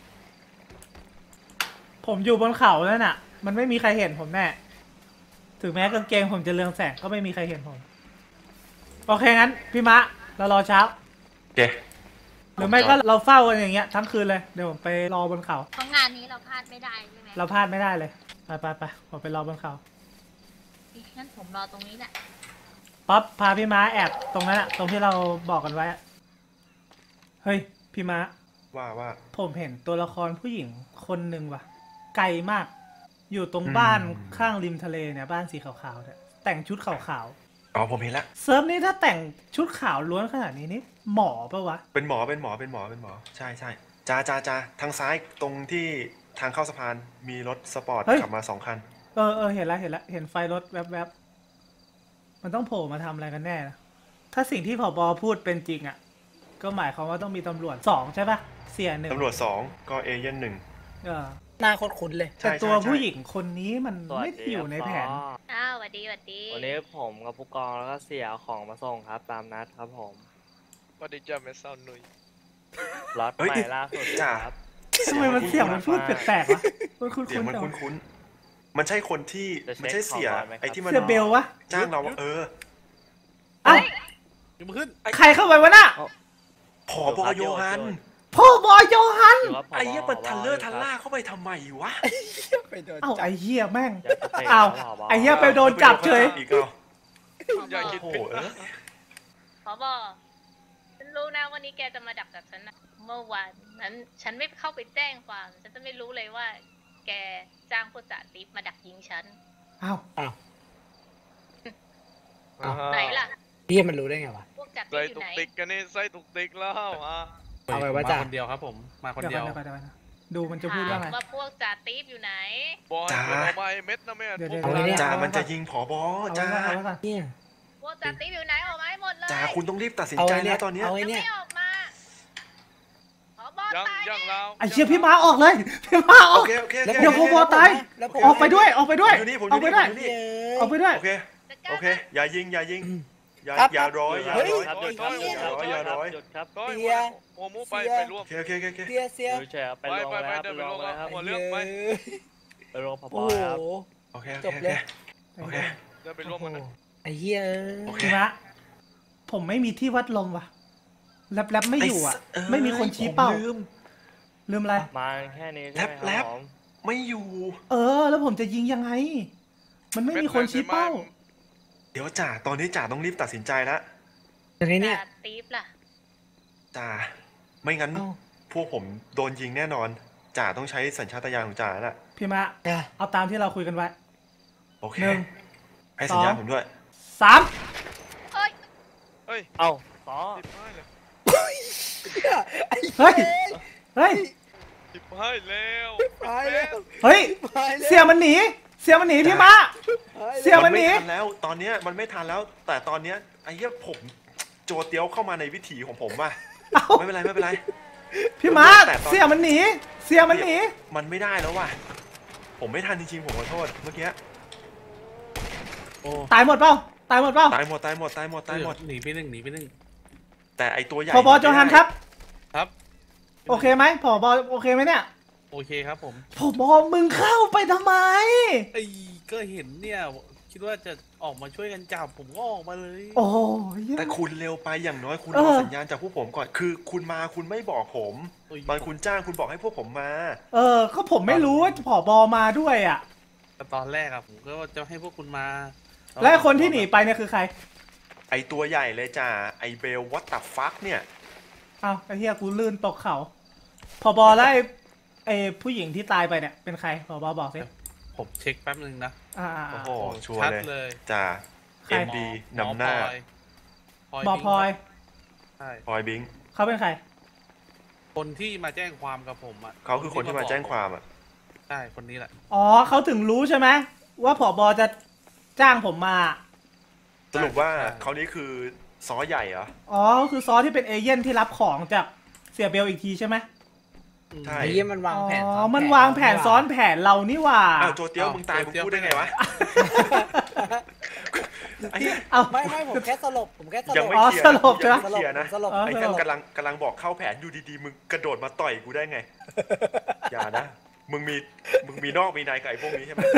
ผมอยู่บนเขาแล้วน่ะ มันไม่มีใครเห็นผมแน่ถึงแม้กางเกงผมจะเรืองแสงก็ไม่มีใครเห็นผมโอเคงั้นพี่ม้าเรารอเช้าโอเคหรือไม่ก็เราเฝ้ากันอย่างเงี้ยทั้งคืนเลยเดี๋ยวผมไปรอบนเขาเพราะงานนี้เราพลาดไม่ได้ใช่ไหมเราพลาดไม่ได้เลยไปไปไปผมไปรอบนเขางั้นผมรอตรงนี้แหละป๊อปพาพี่ม้าแอบตรงนั้นอะตรงที่เราบอกกันไว้อะเฮ้ยพี่ม้าว่าว่าผมเห็นตัวละครผู้หญิงคนหนึ่งว่ะ ไกลมาก อยู่ตรงบ้านข้างริมทะเลเนี่ยบ้านสีขาวๆเนี่ยแต่งชุดขาวอ๋อผมเห็นแล้วๆเซิร์ฟนี้ถ้าแต่งชุดขาวล้วนขนาดนี้นี่หมอปะวะเป็นหมอเป็นหมอเป็นหมอเป็นหมอใช่ใช่จ้าจ้าจ้าทางซ้ายตรงที่ทางเข้าสะพานมีรถสปอร์ตขับมาสองคันเออเออเห็นแล้วเห็นแล้วเห็นไฟรถแวบๆมันต้องโผล่มาทำอะไรกันแน่นะถ้าสิ่งที่ผบพูดเป็นจริงอ่ะก็หมายความว่าต้องมีตำรวจสองใช่ปะเสียหนึ่งตำรวจสองก็เอเย่นหนึ่งเออหน้าโคตรคุ้นเลยใช่แต่ตัวใช่ใช่ผู้หญิงคนนี้มันสวัสไม่ดีได้อยู่ในแผนครับอ้าวสวัสดีสวัสดีวันนี้ผมกับผู้กองแล้วก็เสียเอาของมาส่งครับตามนัดครับผมสวัสดีจ้าแม่สาวหนุ่ยล็อตใหม่ล่าสุดครับทำไมมันเสียงมันพูดแปลกๆวะมันคุ้นเสียงๆมันจังคุ้นๆมันใช่คนที่มันใช่เสียไอ้ที่มันเสียเบลวะจ้างเราเออเอ้ายกมือขึ้นใครเข้าไปวะน่ะผอบโยฮันพ่อบอยโยฮันครับไอ้เหี้ยมันทันเลอร์ทันล่าเข้าไปทำไมวะไปโดนเอ้าจับไอ้เหี้ยแม่งอย่าไปเตะอ้าวผบไอ้เหี้ยไปโดนจับเฉยอีกแล้วอย่าคิดโอ้โหผิดเอนะอผบฉันรู้นะวันนี้แกจะมาดักกับฉันนะเมื่อวานนั้นฉันไม่เข้าไปแจ้งความ ฉันจะไม่รู้เลยว่า แกจ้างพวกจ่าติ๊บมาดักยิงฉันเอ้าไหนล่ะพี่มันรู้ได้ไงวะพวกจ่าติ๊ใส่บอยู่ตุกไหนติกกันนี่ใส่ตุกติกแล้วอ่ะเอาไปวะมาจ้ะคนเดียวครับผมมาคนเดี๋ยวเดียวก่อนเดี๋ยวก่อนเดี๋ยวก่อนดูมันจะพูดว่าไงว่าพวกจ่าติ๊บอยู่ไหนบอยเป็นเอาไม้เม็ดนะแม่เดี๋ยวพวกเอาไว้เนี่ยจ่ามันจะยิงผอบอเอาจ่าไว้ก่อนเอาไว้ก่อนเนี่ยพวกจ่าติ๊บอยู่ไหนออกมาให้หมดเลยจ่าคุณต้องรีบตัดสินเอาใจไอ้เนี่แล้ยวตอนเนี้ยเอาไอ้ยังเนี่ยไม่ออกมาผบยังตายยังแน่เราไอ้เชี่ยพี่ม้าออกเลยพี่ม้าอโออกเคโอเคแล้วโอเคเดี๋ยวพอบอตายแล้วผมออกไปด้วยออกไปด้วยอยู่นี่ผมอออยู่ กไปนี่ด้วยผมอยู่นี่ออกไปด้วยโอเคโอเคอย่ายิงอย่ายิงอย่าครับอย่าร้อยอย่าเฮ้ยร้อยครับหยุดครับหยุดครับอย่าร้อยหยุดครับต้อยเสียหัวหมูไปไปรวมโอเคโอเคโอเคเสียเสียดูเฉยๆไปลงไปเลยครับไปไปไปลงเลยครับหัวเรื่องไปไปลงพบโอ้โหครับโอเคจโอบ เคเลยโอเคเดินไปร่วมกันนะไอ้เหี้ยโอเคพี่ม้าผมไม่มีที่วัดลมว่ะแลบแลบไม่อยู่อ่ะเอ้ยไม่มีคนชี้เป้าผมลืมลืมอะไรมาแค่นี้ใช่ไหมคแลรับบ ผมไม่อยู่เออ แล้วผมจะยิงยังไง มันไม่มีคนชี้เป้าเดี๋ยวจ่าตอนนี้จ่าต้องรีบตัดสินใจแล้วยังไงเนี่ยจ่าติ๊บล่ะจ่าไม่งั้นเอ้าพวกผมโดนยิงแน่นอนจ่าต้องใช้สัญชาตญาณของจ่าแล้วล่ะพี่ม้าจ้ะเอาตามที่เราคุยกันไว้โอเคหนึ่งให้สัญญาณสองผมด้วยสามเอ้ยเฮ้ยเอ้าต่อติดป้ายเลยเฮ้ย เฮ้ยติดป้ายแล้วตายแล้วเฮ้ยตายแล้วเสียมันหนี เสียมันหนีพี่ม้า เสีย มันหนีไม่ทันแล้ว ตอนเนี้ยมันไม่ทันแล้ว แต่ตอนเนี้ยไอ้เหี้ยผมโจเตียวเข้ามาในวิถีของผมว่ะเอ้าไม่เป็นไรไม่เป็นไรพี่ม้าแต่ตอนเสียมันหนี เสียมันหนีมันไม่ได้แล้วว่ะ ผมไม่ทันจริงๆผมขอโทษเมื่อกี้ โอ้ตายหมดเปล่า ตายหมดเปล่าตายหมดตายหมดตายหมดตายหมดหนีไปหนึ่งหนีไปหนึ่งแต่ไอตัวใหญ่ผบโจฮันครับครับโอเคไหมผบโอเคไหมเนี่ยโอเคครับผมผบมึงเข้าไปทำไมไอ้ก็เห็นเนี่ยคิดว่าจะออกมาช่วยกันจับผมก็ออกมาเลยโอ้ยแต่คุณเร็วไปอย่างน้อยคุณเอรออสัญญาณจากพวกผมก่อน คือคุณมาคุณไม่บอกผมโอ้ยตอนคุณจ้างคุณบอกให้พวกผมมาเออ ก็ผมไม่รู้ว่าผบมาด้วยอ่ะแต่ตอนแรกอะผมก็ว่าจะให้พวกคุณมาและคนที่หนีไปเนี่ยคือใครไอตัวใหญ่เลยจ้าไอเบลวัตตัฟักเนี่ยอ้าวไอ้เหี้ยกูลื่นตกเขาผบแล้วไอ้ไอ้ผู้หญิงที่ตายไปเนี่ยเป็นใครผบบอกสิผมเช็คแป๊บนึงนะอ่าโอ้โห ชัวร์ชัดเลยเลยจ้าใครเอ็มดีนำหน้าหมอพลอยใช่พลอยบิงเขาเป็นใครคนที่มาแจ้งความกับผมอะเขาคือคนที่มาแจ้งความอ่ะใช่คนนี้แหละอ๋อเขาถึงรู้ใช่ไหมว่าผบจะจ้างผมมาสรุปว่าใช่เขานี่คือซอใหญ่เหรออ๋อคือซอที่เป็นเอเย่นที่รับของจากเสียเบลอีกทีใช่ไหมใช่ไอ้เหี้ยมันวางแผนอ๋ซ้อแผมันวางแผนซ้อนแผนเรานี่หว่าอ้าวโจเตียวมึงตายมึงพูดได้ไงวะไอ้เหี้ยเอาไม่ไม่ผมแค่สลบผมแค่สลยังบไม่อ๋อเคลียสร์ลบใช่ไหมยังไม่เคลียร์นะสลบอ๋อไอ้สกลบกำลังกำลังบอกเข้าแผนอยู่ดีๆมึงกระโดดมาต่อยกูได้ไง อย่านะ มึงมีมึงมีนอกมีในกับไอ้พวกนี้ใช่ไหม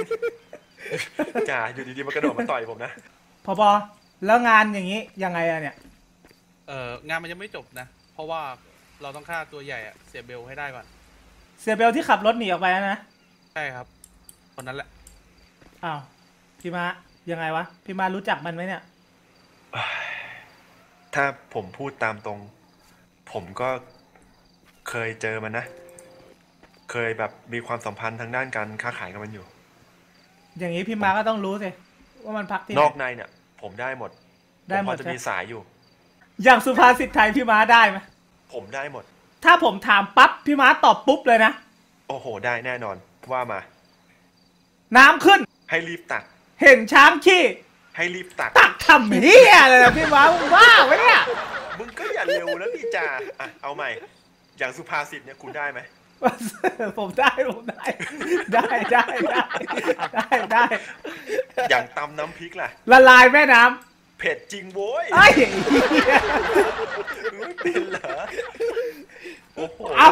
จ่าอยู่ดีๆมากระโดดมาต่อยผมนะผบแล้วงานอย่างนี้ยังไงอะเนี่ยเอองานมันยังไม่จบนะ เพราะว่าเราต้องฆ่าตัวใหญ่อะเสียเบลให้ได้ก่อนเสียเบลที่ขับรถหนีออกไปนะใช่ครับ คนนั้นแหละอ้าวพี่มายังไงวะพี่มารู้จักมันไหมเนี่ยถ้าผมพูดตามตรง ผมก็เคยเจอมันนะ เคยแบบมีความสัมพันธ์ทางด้านการค้าขายกับมันอยู่อย่างนี้พี่มาก็ต้องรู้สิว่ามันพักที่ไหนอกในเนี่ย ผมได้หมดได้หมดผพอจะใช่มีสายอยู่อย่างสุภาษิตไทยพี่มาได้ไหมผมได้หมดถ้าผมถามปั๊บพี่มาตอบปุ๊บเลยนะโอ้โห ได้แน่นอนว่ามาน้ำขึ้นให้รีบตักเห็นช้างขี้ให้รีบตักตักทำเฮียเลยนะพี่มามึงว่าไว้เนี่ยมึงก็อย่าเร็วแล้วดิจ่าอ่ะเอาใหม่ อย่างสุภาษิตเนี่ยคุณได้ไหมผมได้ผมได้ ได้ได้ได้ได้ได้อย่างตำน้ำพริกล่ะละลายแม่น้ำเผ็ดจริงโว้ยไอ้เหี้ยมึงไม่เป็นเหรอ โอ้โหเอ้า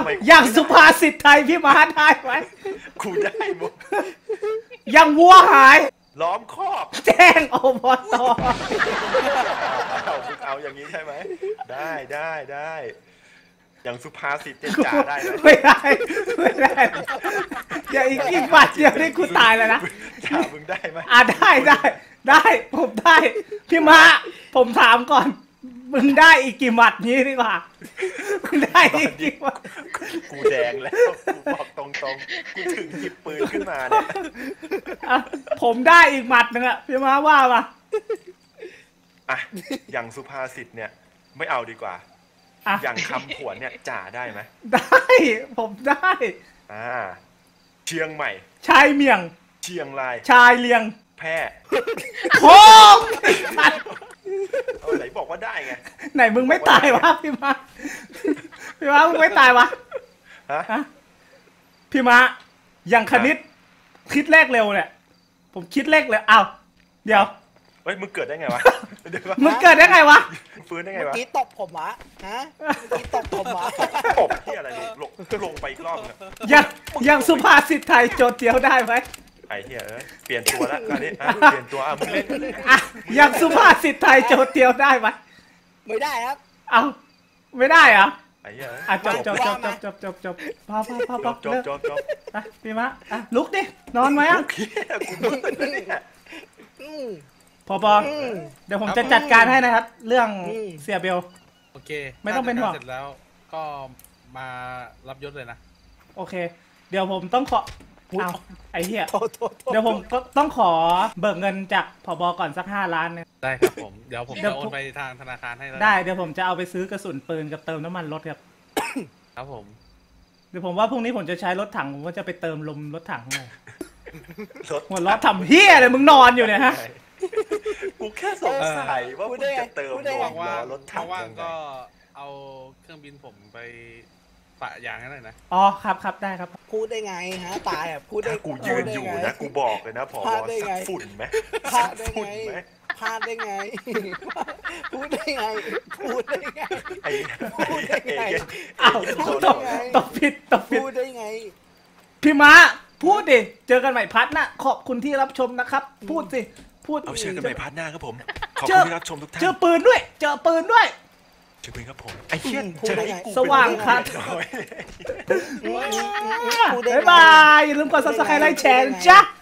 ไมอย่างสุภาษิตไทยพี่มาได้ไหมกูได้หมดอย่างวัวหายล้อมคอกแจ้งอบตเอามึงเอาอย่างนี้ใช่ไหมได้ได้ได้อย่างสุภาษิตเจนจ่าได้ไหมไม่ได้ไม่ได้อย่าอีกอีกบาทเดียวนี่กูตายแล้วนะจ่ามึงได้ไหมอ่ะได้ได้ได้ผมได้พี่มาผมถามก่อนมึงได้อีกกี่หมัดนี้ดีกว่ามึงได้อีกกี่หมัดกูแดงแล้วกูบอกตรงๆกูถึงหยิบปืนขึ้นมาเนี่ยอ่ะผมได้อีกหมัดหนึ่งอะพี่มาว่ามาอ่ะอย่างสุภาษิตเนี่ยไม่เอาดีกว่าอ่ะอย่างคำผวนเนี่ยจ่าได้ไหมได้ผมได้อ่าเชียงใหม่ชายเมียงเชียงรายชายเลียงแพร่โค้งเอาไหนบอกว่าได้ไงไหนมึงไม่ตายวะพี่มาพี่มามึงไม่ตายวะฮะฮะพี่มาอย่างคณิตคิดเลขเร็วเนี่ยผมคิดเลขเลยอ้าวเดี๋ยวเฮ้ยมึงเกิดได้ไงวะเดี๋ยวก่อนมึงเกิดได้ไงวะมึงฟื้นได้ไงเมื่อวะกี้ตบผมวะฮะเมื่อกี้ตบผมวะตบที่อะไรลงลงลงไปอีกรอบนึงอะอย่างอย่างสุภาษิตไทยโจทย์เดียวได้ไหมไอ้เหี้ยเอ้ยเปลี่ยนตัวแล้วคราวนี้อ่ะเปลี่ยนตัวอ่ะมึงเล่นอ่ะอย่างสุภาษิตไทยโจทย์เดียวได้ไหมไม่ได้ครับเอ้าไม่ได้เหรอไอ้เหี้ยเอ้ยอ่ะจบจบจบจบจบจบจบพอพอพอพจอบจบเลิกจบจบไปพี่มะอ่ะลุกดินอนไหมอ่ะเหี้ยกูมึนเลยเนี่ยอืมพอพออืมเดี๋ยวผมจะจัดการให้นะครับ เรื่องอืมเสียเบลโอเคไม่ต้องเป็นห่วงเสร็จแล้วก็มารับยศเลยนะโอเค เดี๋ยวผมต้องขอเอาไอ้เหี้ยโทษโทษโทษเดี๋ยวผมก็ต้องขอเบิกเงินจากผบก่อนสักห้าล้านนะได้ครับผม เดี๋ยวผมเดี๋ยจะวโอนไปทางธนาคารให้แล้วได้เดี๋ยวผมจะเอาไปซื้อกระสุนปืนกับเติมน้ำมันรถครับครับผมเดี๋ยวผมว่าพรุ่งนี้ผมจะใช้รถถังผมก็จะไปเติมลมรถถังหน่อยรถหัวล้อทำเฮียอะไรมึงนอนอยู่เนี่ยฮะกูแค่สงสัยว่ามึงจะเติมลมว่างล้อรถถังว่างยังไงๆก็เอาเครื่องบินผมไปปะยางให้หน่อยนะอ๋อครับครับได้ครับพูดได้ไงฮะตายอ่ะพูดได้ถ้ากูยืนอยู่นะกูบอกเลยนะผอพลาดได้สัไงกฝุ่นไหมพลาดได้ฝุ่นไงไหมพลาดได้ไง พูดได้ไง พูดได้ไงไอ้พูดได้เอไงเย่นอ้าวเอเย่นตโดบนตบผิดตบผิดพูดได้ไงพี่ม้าพูดดิเจอกันใหม่พัดนะขอบคุณที่รับชมนะครับ พูดสิพูดเอาเชิญกันใหม่พาร์ทหน้าครับผม ขอบเจคุอณที่รับชมทุกท่านเจอปืนด้วย เจอปืนด้วยเจอปืนครับผมไอ้เหี้ยพูดจะได้ให้ไงกูสว่างครับเป็นน้อยอืมอืมอืมพูดได้บ๊ายไงบายอย่าลืมกดซับสไครต์ไลค์แชร์นะจ้ะ